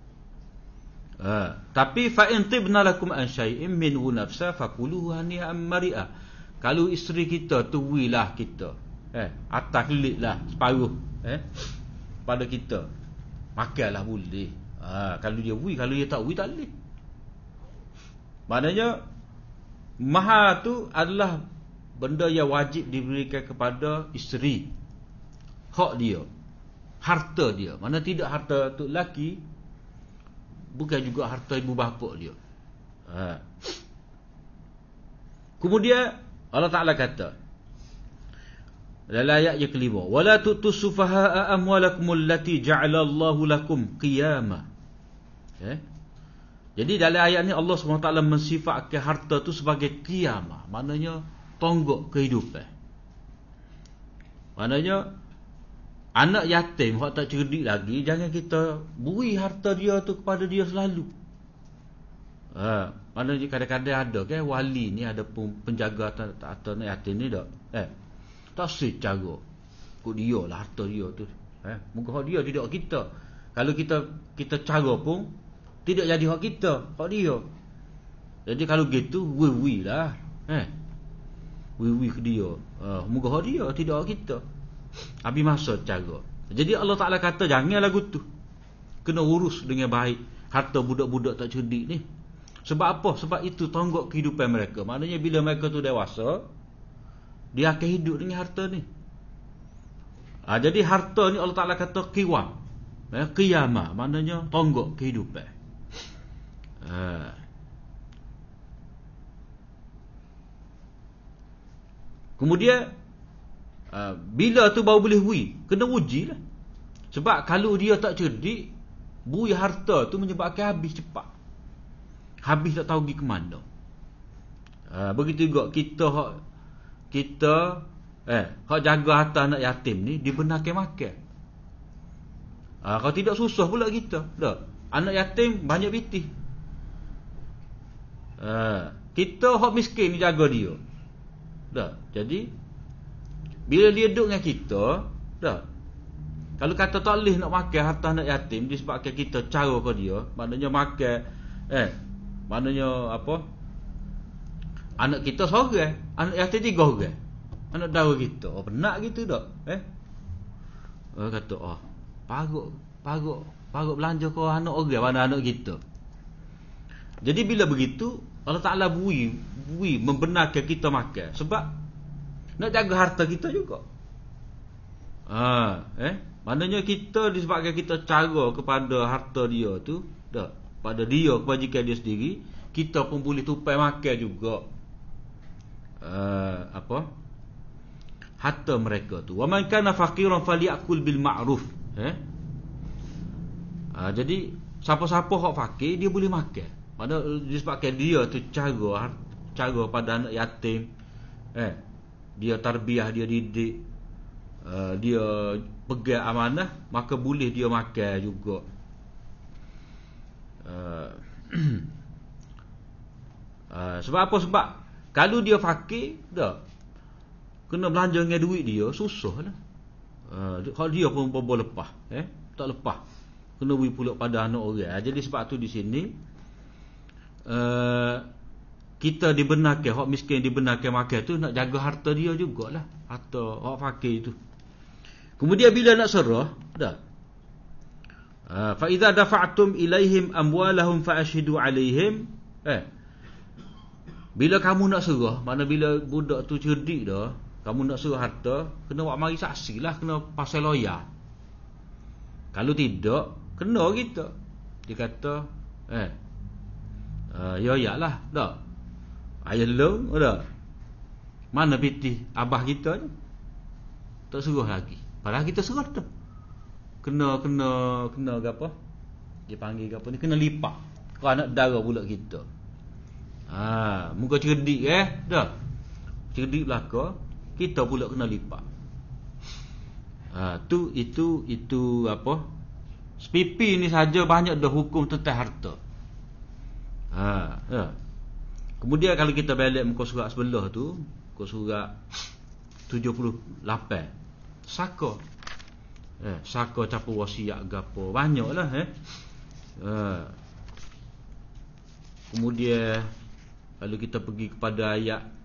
Tapi fa in tibna lakum an syai'in min nafsa fakuluhu hani'an mari'a. Kalau isteri kita tu berilah kita, atas lik lah separuh pada kita, makanlah boleh. Kalau dia beri, kalau dia tak beri tak boleh. Maknanya mahar tu adalah benda yang wajib diberikan kepada isteri, hak dia, harta dia. Mana tidak harta tu lelaki bukan juga harta ibu bapa dia. Kemudian Allah Ta'ala kata dalam ayat yang kelima, wala tu'tus sufaha'a amwalakum allati ja'ala Allahu lakum qiyama. Jadi dalam ayat ni Allah SWT mensifatkan harta tu sebagai qiyamah, maknanya tonggak kehidupan. Maknanya anak yatim hak tak cerdik lagi, jangan kita beri harta dia tu kepada dia selalu. Maknanya kadang-kadang ada kan wali ni ada penjaga atau anak yatim ni tak. Tak secara kut dia lah harta dia tu. Muka hak dia tidak hak kita. Kalau kita cara pun tidak jadi hak kita, hak dia. Jadi kalau gitu wi lah. Wi ke dia. Muka hak dia tidak hak kita. Habis masa cara. Jadi Allah Ta'ala kata jangan lagu tu. Kena urus dengan baik harta budak-budak tak cerdik ni. Sebab apa? Sebab itu tonggak kehidupan mereka. Maknanya bila mereka tu dewasa, dia akan hidup dengan harta ni. Jadi harta ni Allah Ta'ala kata qiwam. Qiyamah maknanya tonggak kehidupan. Kemudian bila tu baru boleh beri, kena uji lah. Sebab kalau dia tak cerdik, beri harta tu menyebabkan habis cepat. Habis tak tahu pergi ke mana. Begitu juga kita hak jaga harta anak yatim ni dibenarkan makan. Kalau tidak susah pula kita. Dah. Anak yatim banyak pitih. Kita hak miskin ni jaga dia. Dah. Jadi bila dia duduk dengan kita, dah. Kalau kata tak boleh nak makan harta anak yatim disebabkan kita cara ke dia, maknanya makan maknanya apa? Anak kita seorang, anak yatim 3 orang. Anak dara kita. Benar gitu tak? Kata parut belanja ke anak orang mana anak kita. Jadi bila begitu Allah Ta'ala bui membenarkan kita makan sebab nak jaga harta kita juga. Maknanya kita disebabkan kita cara kepada harta dia tu, dah, pada dia kebajikan dia sendiri, kita pun boleh tupai makan juga. Harta mereka tu. Wa man kana faqiran falyakul bil ma'ruf. Jadi siapa-siapa hak fakir dia boleh makan. Maksudnya disebabkan dia tu cara pada anak yatim. Dia tarbiyah, dia didik, dia pegang amanah, maka boleh dia makan juga. Sebab apa? Sebab kalau dia fakir, dah kena belanja dengan duit dia, susah lah. Kalau dia pun boleh lepas, tak lepas, kena beri pula pada anak orang. Jadi sebab tu di sini kita dibenarkan, hak miskin dibenarkan makan tu nak jaga harta dia jugalah, harta hak fakir itu. Kemudian bila nak serah, dah, fa idza dafa'tum ilaihim amwalahum fa ashhidu alaihim. Bila kamu nak serah, mana bila budak tu cerdik dah, kamu nak serah harta, kena buat mari saksi lah, kena pasal lawyer. Kalau tidak, kena kita. Dia kata, ya lah, dah. Ayah long, dah. Mana pitih abah kita ni? Tak serah lagi. Padahal kita serah tu. Kena ke apa? Dia panggil ke apa ni? Kena lipat. Kau anak dara pula kita. Muka cerdik dah. Cerdik belaka, kita pula kena lipat. Itu apa? SPP ni saja banyak dah hukum tentang harta. Kemudian kalau kita balik muka surat sebelah tu, muka surat 78, saka. Saka campur wasiat gapo, banyaklah Kemudian kalau kita pergi kepada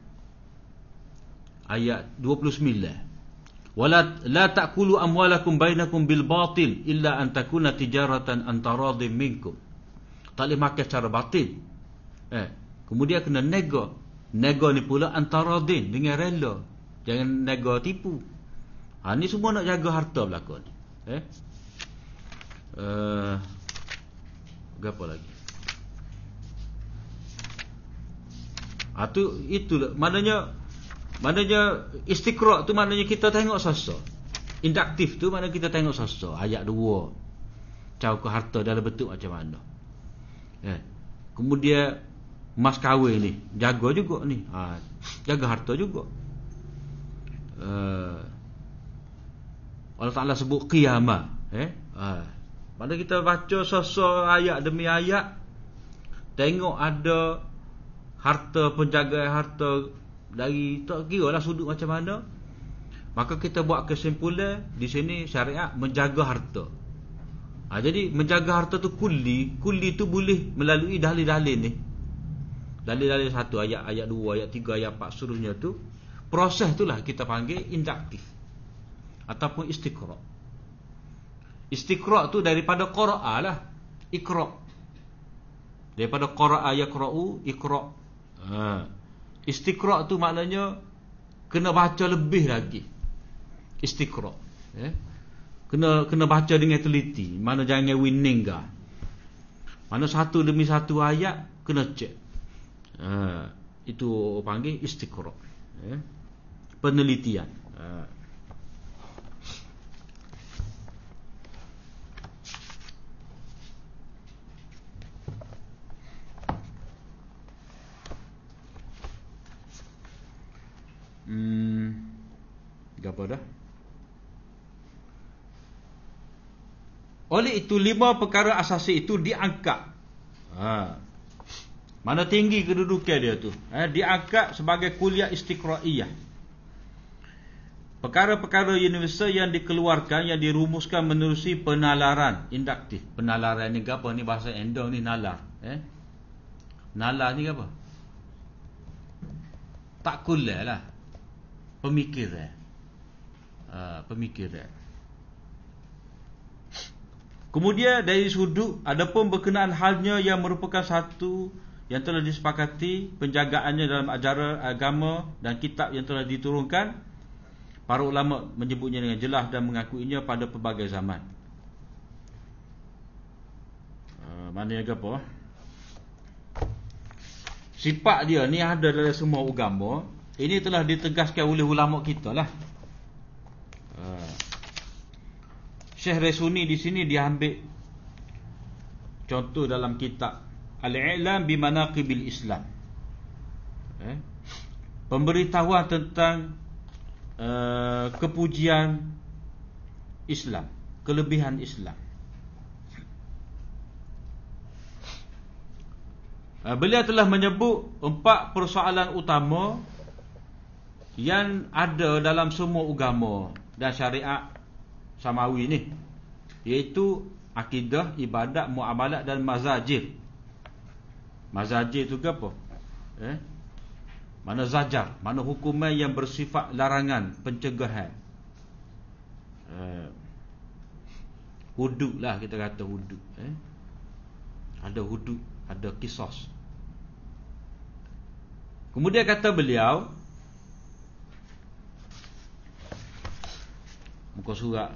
ayat 29, wala la ta'kulu amwalakum bainakum bil batil illa an takuna tijaratan an taradhim minkum. Tak boleh makan secara batil. Kemudian kena nego ni pula antara din, dengan rela. Jangan nego tipu. Ni semua nak jaga harta belaka ni. Gapo lagi? Itulah maknanya istiqra' tu maknanya kita tengok sasa. Induktif tu maknanya kita tengok sasa. Ayat 2. Cau ke harta dalam bentuk macam mana. Kemudian mas kahwin ni jaga juga ni. Jaga harta juga. Allah Ta'ala sebut qiyamah. Pada kita baca sasa ayat demi ayat, tengok ada harta, penjagaan harta dari tak kira lah sudut macam mana, maka kita buat kesimpulan di sini syariat menjaga harta. Jadi menjaga harta tu kulli tu boleh melalui dalil-dalil ni. Dalil-dalil 1 ayat 2 ayat 3 ayat 4 seterusnya tu. Proses itulah kita panggil induktif ataupun istiqra'. Istiqra' tu daripada qara'a lah, iqra'. Daripada qara'a yaqra'u, iqra'. Istiqra' tu maknanya kena baca lebih lagi. Istiqra', kena baca dengan teliti. Mana jangan winning ke. Mana satu demi satu ayat kena cek. Itu panggil istiqra', penelitian. Apa dah? Oleh itu 5 perkara asasi itu diangkat. Mana tinggi kedudukan dia tu. Diangkat sebagai kuliah istiqra'iyah. Perkara-perkara universal yang dikeluarkan, yang dirumuskan menerusi penalaran induktif. Penalaran ni apa? Ni bahasa endong ni nalar. Nalar ni apa? Tak kuliah lah. Pemikiran. Pemikiran. Kemudian dari sudut adapun berkenaan halnya yang merupakan satu yang telah disepakati penjagaannya dalam ajaran agama dan kitab yang telah diturunkan, para ulama menyebutnya dengan jelas dan mengakuinya pada pelbagai zaman. Mana yang apa? Sifat dia ni ada dalam semua agama. Ini telah ditegaskan oleh ulama kita lah. Syekh Resuni di sini diambil contoh dalam kitab Al-I'lam bi Manaqibil Islam. Pemberitahuan tentang kepujian Islam, kelebihan Islam. Beliau telah menyebut 4 persoalan utama yang ada dalam semua agama dan syariat samawi ni, iaitu akidah, ibadat, muamalat dan mazajir. Mazajir tu ke apa? Mana zajar, mana hukuman yang bersifat larangan, pencegahan. Hudud lah kita kata hudud. Ada hudud, ada qisas. Kemudian kata beliau, muka surat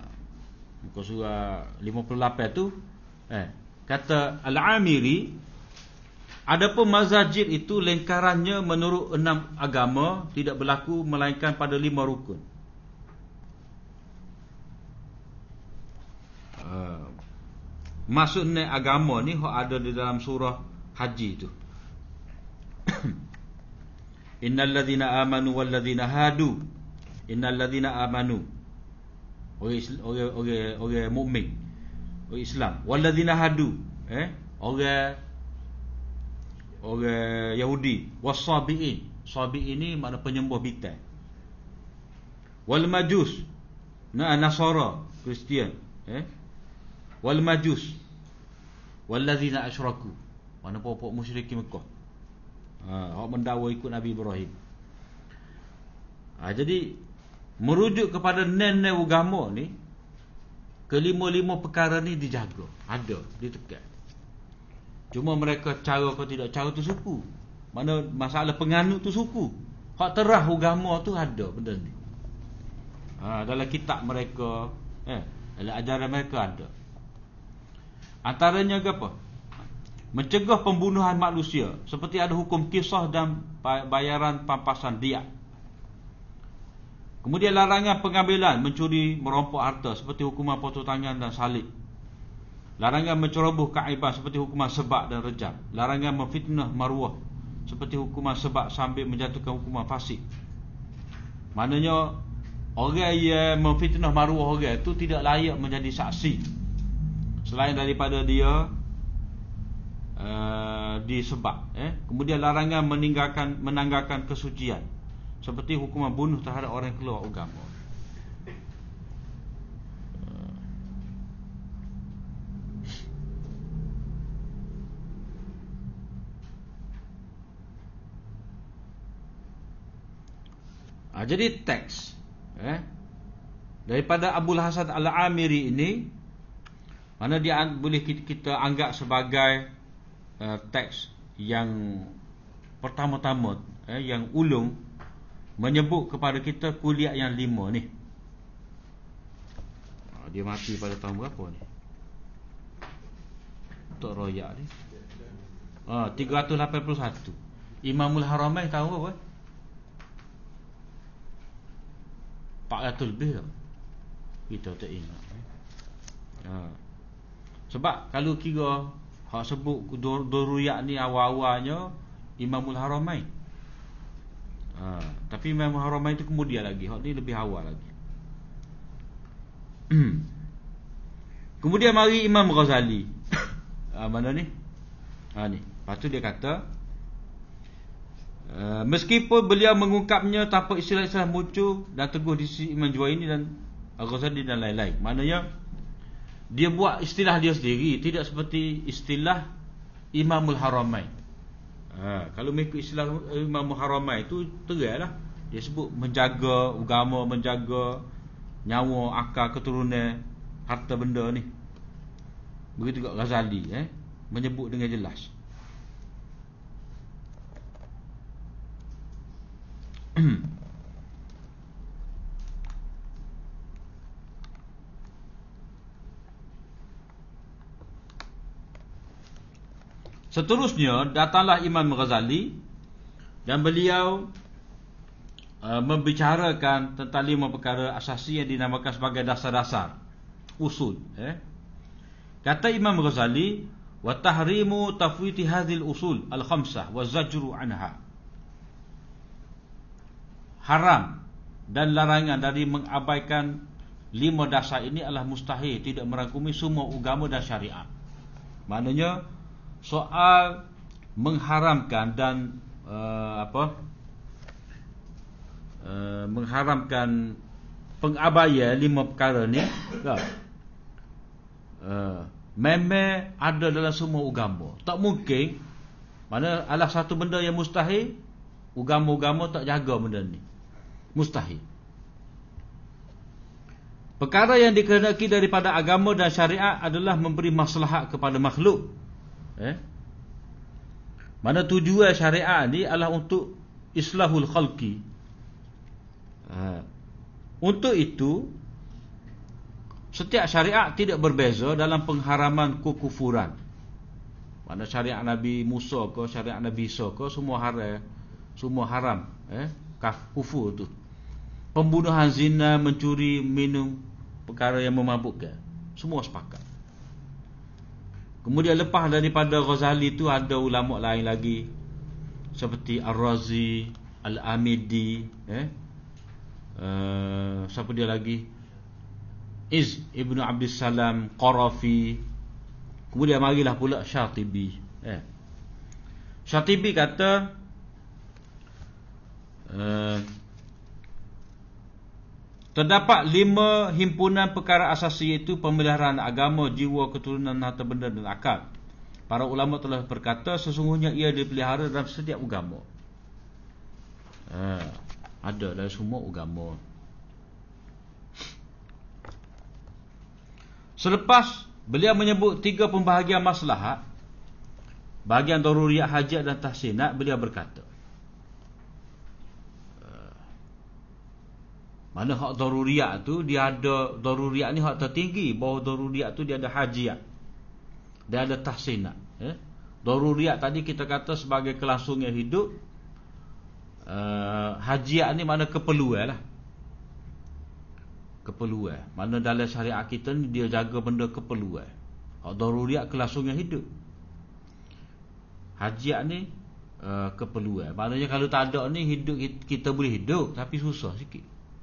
58 tu, kata Al-Amiri, adapun mazajir itu lingkarannya menurut 6 agama tidak berlaku melainkan pada 5 rukun. Maksudnya agama ni ada di dalam surah Haji tu. Innal ladzina amanu wal ladzina hadu. Innal ladzina amanu, orang mukmin, orang Islam. Wal ladzina hadu, orang Yahudi. Wasabiin, sabiin ni makna penyembah bintang. Wal majus, Nasara, Kristian. Wal majus, wal ladzina asyraku, mana pokok musyrikin Mekah. Hak mendakwa ikut Nabi Ibrahim. Jadi merujuk kepada nen-nen agama ni, kelima-lima perkara ni dijaga, ada, ditekan. Cuma mereka cara atau tidak cara tu suku. Mana masalah penganut tu suku. Hak terah agama tu ada benda ni. Dalam kitab mereka, dalam ajaran mereka ada. Antaranya ke apa? mencegah pembunuhan manusia, seperti ada hukum qisas dan bayaran pampasan diat. Kemudian larangan pengambilan, mencuri, merompok harta, seperti hukuman potong tangan dan salib. Larangan menceroboh keaiban, seperti hukuman sebab dan rejam. Larangan memfitnah maruah, seperti hukuman sebab sambil menjatuhkan hukuman fasik. Maknanya orang yang memfitnah maruah orang itu tidak layak menjadi saksi selain daripada dia disebab. Kemudian larangan menanggalkan kesucian, seperti hukuman bunuh terhadap orang yang keluar agama. Jadi teks daripada Abul Hasan Al-Amiri ini, mana dia boleh kita anggap sebagai teks yang pertama-tama, yang ulung menyebut kepada kita kuliah yang 5 ni. Dia mati pada tahun berapa ni? Tok Royak ni 381. Imamul Haramain tahun berapa? 400 lebih tau. Kita tak ingat. Sebab kalau kira hak sebut Duruyat ni awal-awalnya Imamul Haramain. Tapi Imamul Haramain tu kemudian lagi. Hak ni lebih awal lagi. Kemudian mari Imam Ghazali. Mana ni? Ni. Lepas tu dia kata, meskipun beliau mengungkapnya tanpa istilah-istilah muncul dan teguh di sisi Imam Juwaini dan Al-Ghazali dan lain-lain. Maknanya dia buat istilah dia sendiri, tidak seperti istilah Imamul Haramain. Kalau mengikut istilah Imamul Haramain itu teranglah. Dia sebut menjaga agama, menjaga nyawa, akal, keturunan, harta benda ni. Begitu juga Ghazali menyebut dengan jelas. Seterusnya datanglah Imam Ghazali dan beliau membicarakan tentang 5 perkara asasi yang dinamakan sebagai dasar-dasar usul. Kata Imam Ghazali, wa tahrimu tafwiti hadhil usul al-khamsah wa zajru anha. Haram dan larangan dari mengabaikan 5 dasar ini adalah mustahil, tidak merangkumi semua agama dan syariat. Maknanya soal mengharamkan dan mengharamkan pengabaian 5 perkara ni memang ada dalam semua agama. Tak mungkin, mana adalah satu benda yang mustahil, agama-agama tak jaga benda ni. Mustahil. Perkara yang dikehendaki daripada agama dan syariat adalah memberi maslahat kepada makhluk. Mana tujuan syariat ni adalah untuk islahul khalqi. Untuk itu setiap syariat tidak berbeza dalam pengharaman kekufuran. Mana syariat Nabi Musa ke, syariat Nabi Isa ke, semua haram, kufur tu. Pembunuhan, zina, mencuri, minum perkara yang memabukkan, semua sepakat. Kemudian lepas daripada Ghazali tu ada ulama lain lagi seperti Ar-Razi, Al-Amidi, siapa dia lagi, Iz Ibn Abdus Salam, Qarafi. Kemudian marilah pula Syatibi. Syatibi kata terdapat 5 himpunan perkara asasi, iaitu pemeliharaan agama, jiwa, keturunan, harta benda dan akal. Para ulama telah berkata sesungguhnya ia dipelihara dalam setiap agama. Ada dalam semua agama. Selepas beliau menyebut 3 pembahagian maslahat, bahagian daruriyat, hajat dan tahsinat, beliau berkata, mana hak daruriyat tu, dia ada daruriyat ni hak tertinggi, bawah daruriyat tu dia ada hajiat, dia ada tahsinat. Daruriyat tadi kita kata sebagai kelangsungan hidup. Hajiat ni mana keperluan lah. Keperluan. Mana dalam syariat kita ni dia jaga benda keperluan. Daruriyat kelangsungan hidup. Hajiat ni keperluan. Maknanya kalau tak ada ni hidup kita boleh hidup tapi susah sikit.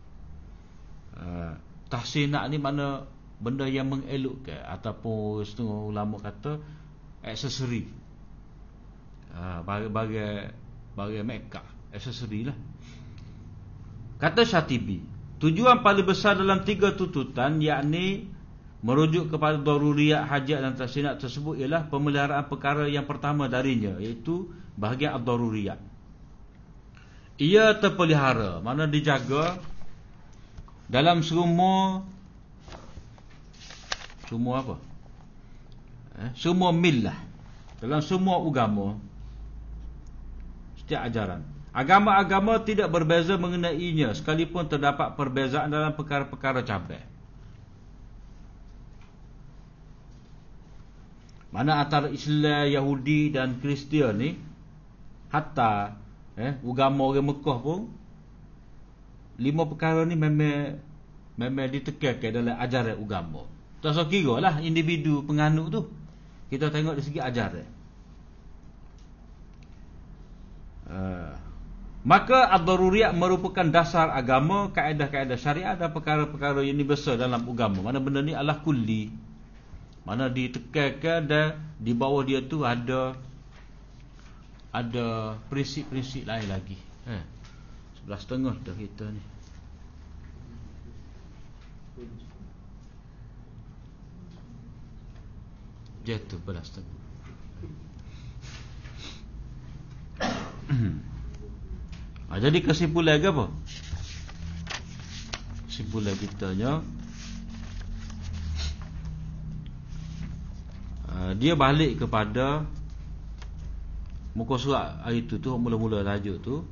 Tahsinat ni mana benda yang mengelokkan, ataupun setengah ulama kata aksesori. Bagai makeup, aksesori lah. Kata Syatibi, tujuan paling besar dalam 3 tuntutan, yakni merujuk kepada daruriyat, hajat dan tahsinat tersebut, ialah pemeliharaan perkara yang pertama darinya, iaitu bahagian ad-daruriyat. Ia terpelihara, mana dijaga dalam semua apa? Semua millah, dalam semua agama, setiap ajaran. Agama-agama tidak berbeza mengenainya, sekalipun terdapat perbezaan dalam perkara-perkara cabang. Mana antara Islam, Yahudi dan Kristian ni, hatta agama orang Mekah pun 5 perkara ni memang ditekankan dalam ajaran agama. Tak usah kira lah individu penganut tu, kita tengok dari segi ajaran. Maka ad-daruriyat merupakan dasar agama, kaedah-kaedah syariat dan perkara-perkara yang besar dalam agama. Mana benda ni adalah kulli, mana ditekankan dan di bawah dia tu ada prinsip-prinsip lain lagi. 11.30 dah kita ni. Jatuh 11.30. Jadi kesimpulan ke apa? Kesimpulan kitanya, dia balik kepada muka surat hari tu mula-mula tajuk tu.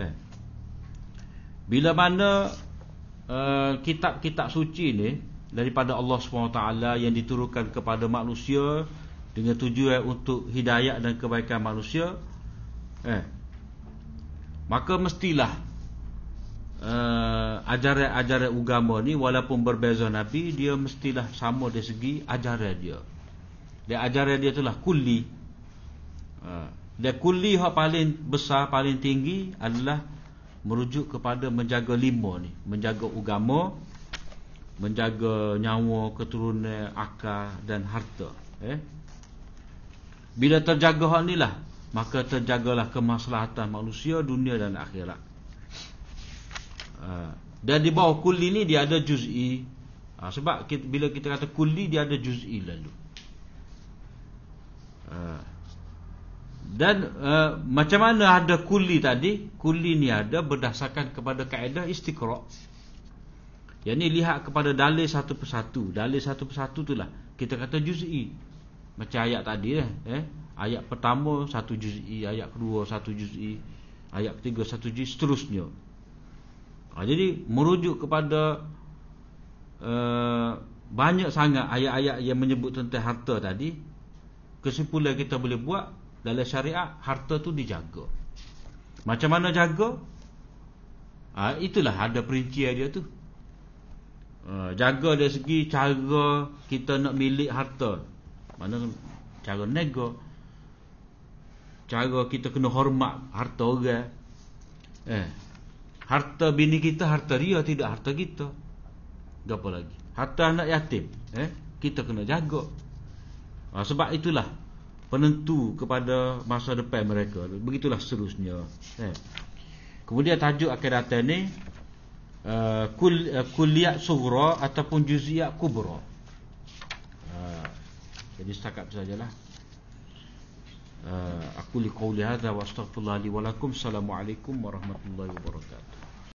Bila mana kitab-kitab suci ni daripada Allah SWT yang diturunkan kepada manusia dengan tujuan untuk hidayah dan kebaikan manusia, maka mestilah ajaran-ajaran agama ni walaupun berbeza Nabi, dia mestilah sama dari segi ajaran dia. Dan ajaran dia itulah kulli. Dan kulli yang paling besar, paling tinggi adalah merujuk kepada menjaga 5 ni, menjaga agama, menjaga nyawa, keturunan, akal dan harta. Bila terjaga hal ni lah, maka terjagalah kemaslahatan manusia dunia dan akhirat. Dan di bawah kulli ni dia ada juz'i. Sebab bila kita kata kulli, dia ada juz'i lalu. Dan macam mana ada kulli tadi? Kulli ni ada berdasarkan kepada kaedah istiqra'. Yang ni lihat kepada dalil satu persatu. Dalil satu persatu itulah kita kata juz'i. Macam ayat tadi lah. Ayat pertama satu juz'i, ayat kedua satu juz'i, ayat ketiga satu juz'i, seterusnya. Jadi merujuk kepada banyak sangat ayat-ayat yang menyebut tentang harta tadi. Kesimpulan kita boleh buat dalam syariat, harta tu dijaga. Macam mana jaga? Itulah ada perincian dia tu. Jaga dari segi cara kita nak milik harta. Mana cara nego, cara kita kena hormat harta orang. Harta bini kita harta dia, tidak harta kita. Apa lagi? Harta anak yatim, kita kena jaga. Sebab itulah penentu kepada masa depan mereka. Begitulah seterusnya. Kemudian tajuk akan datang ni kulliyat sughra ataupun juz'iyat kubra. Jadi setakat sajalah. Aku liqauli hadza wa astaghfirullah li wa lakum. Assalamualaikum warahmatullahi wabarakatuh.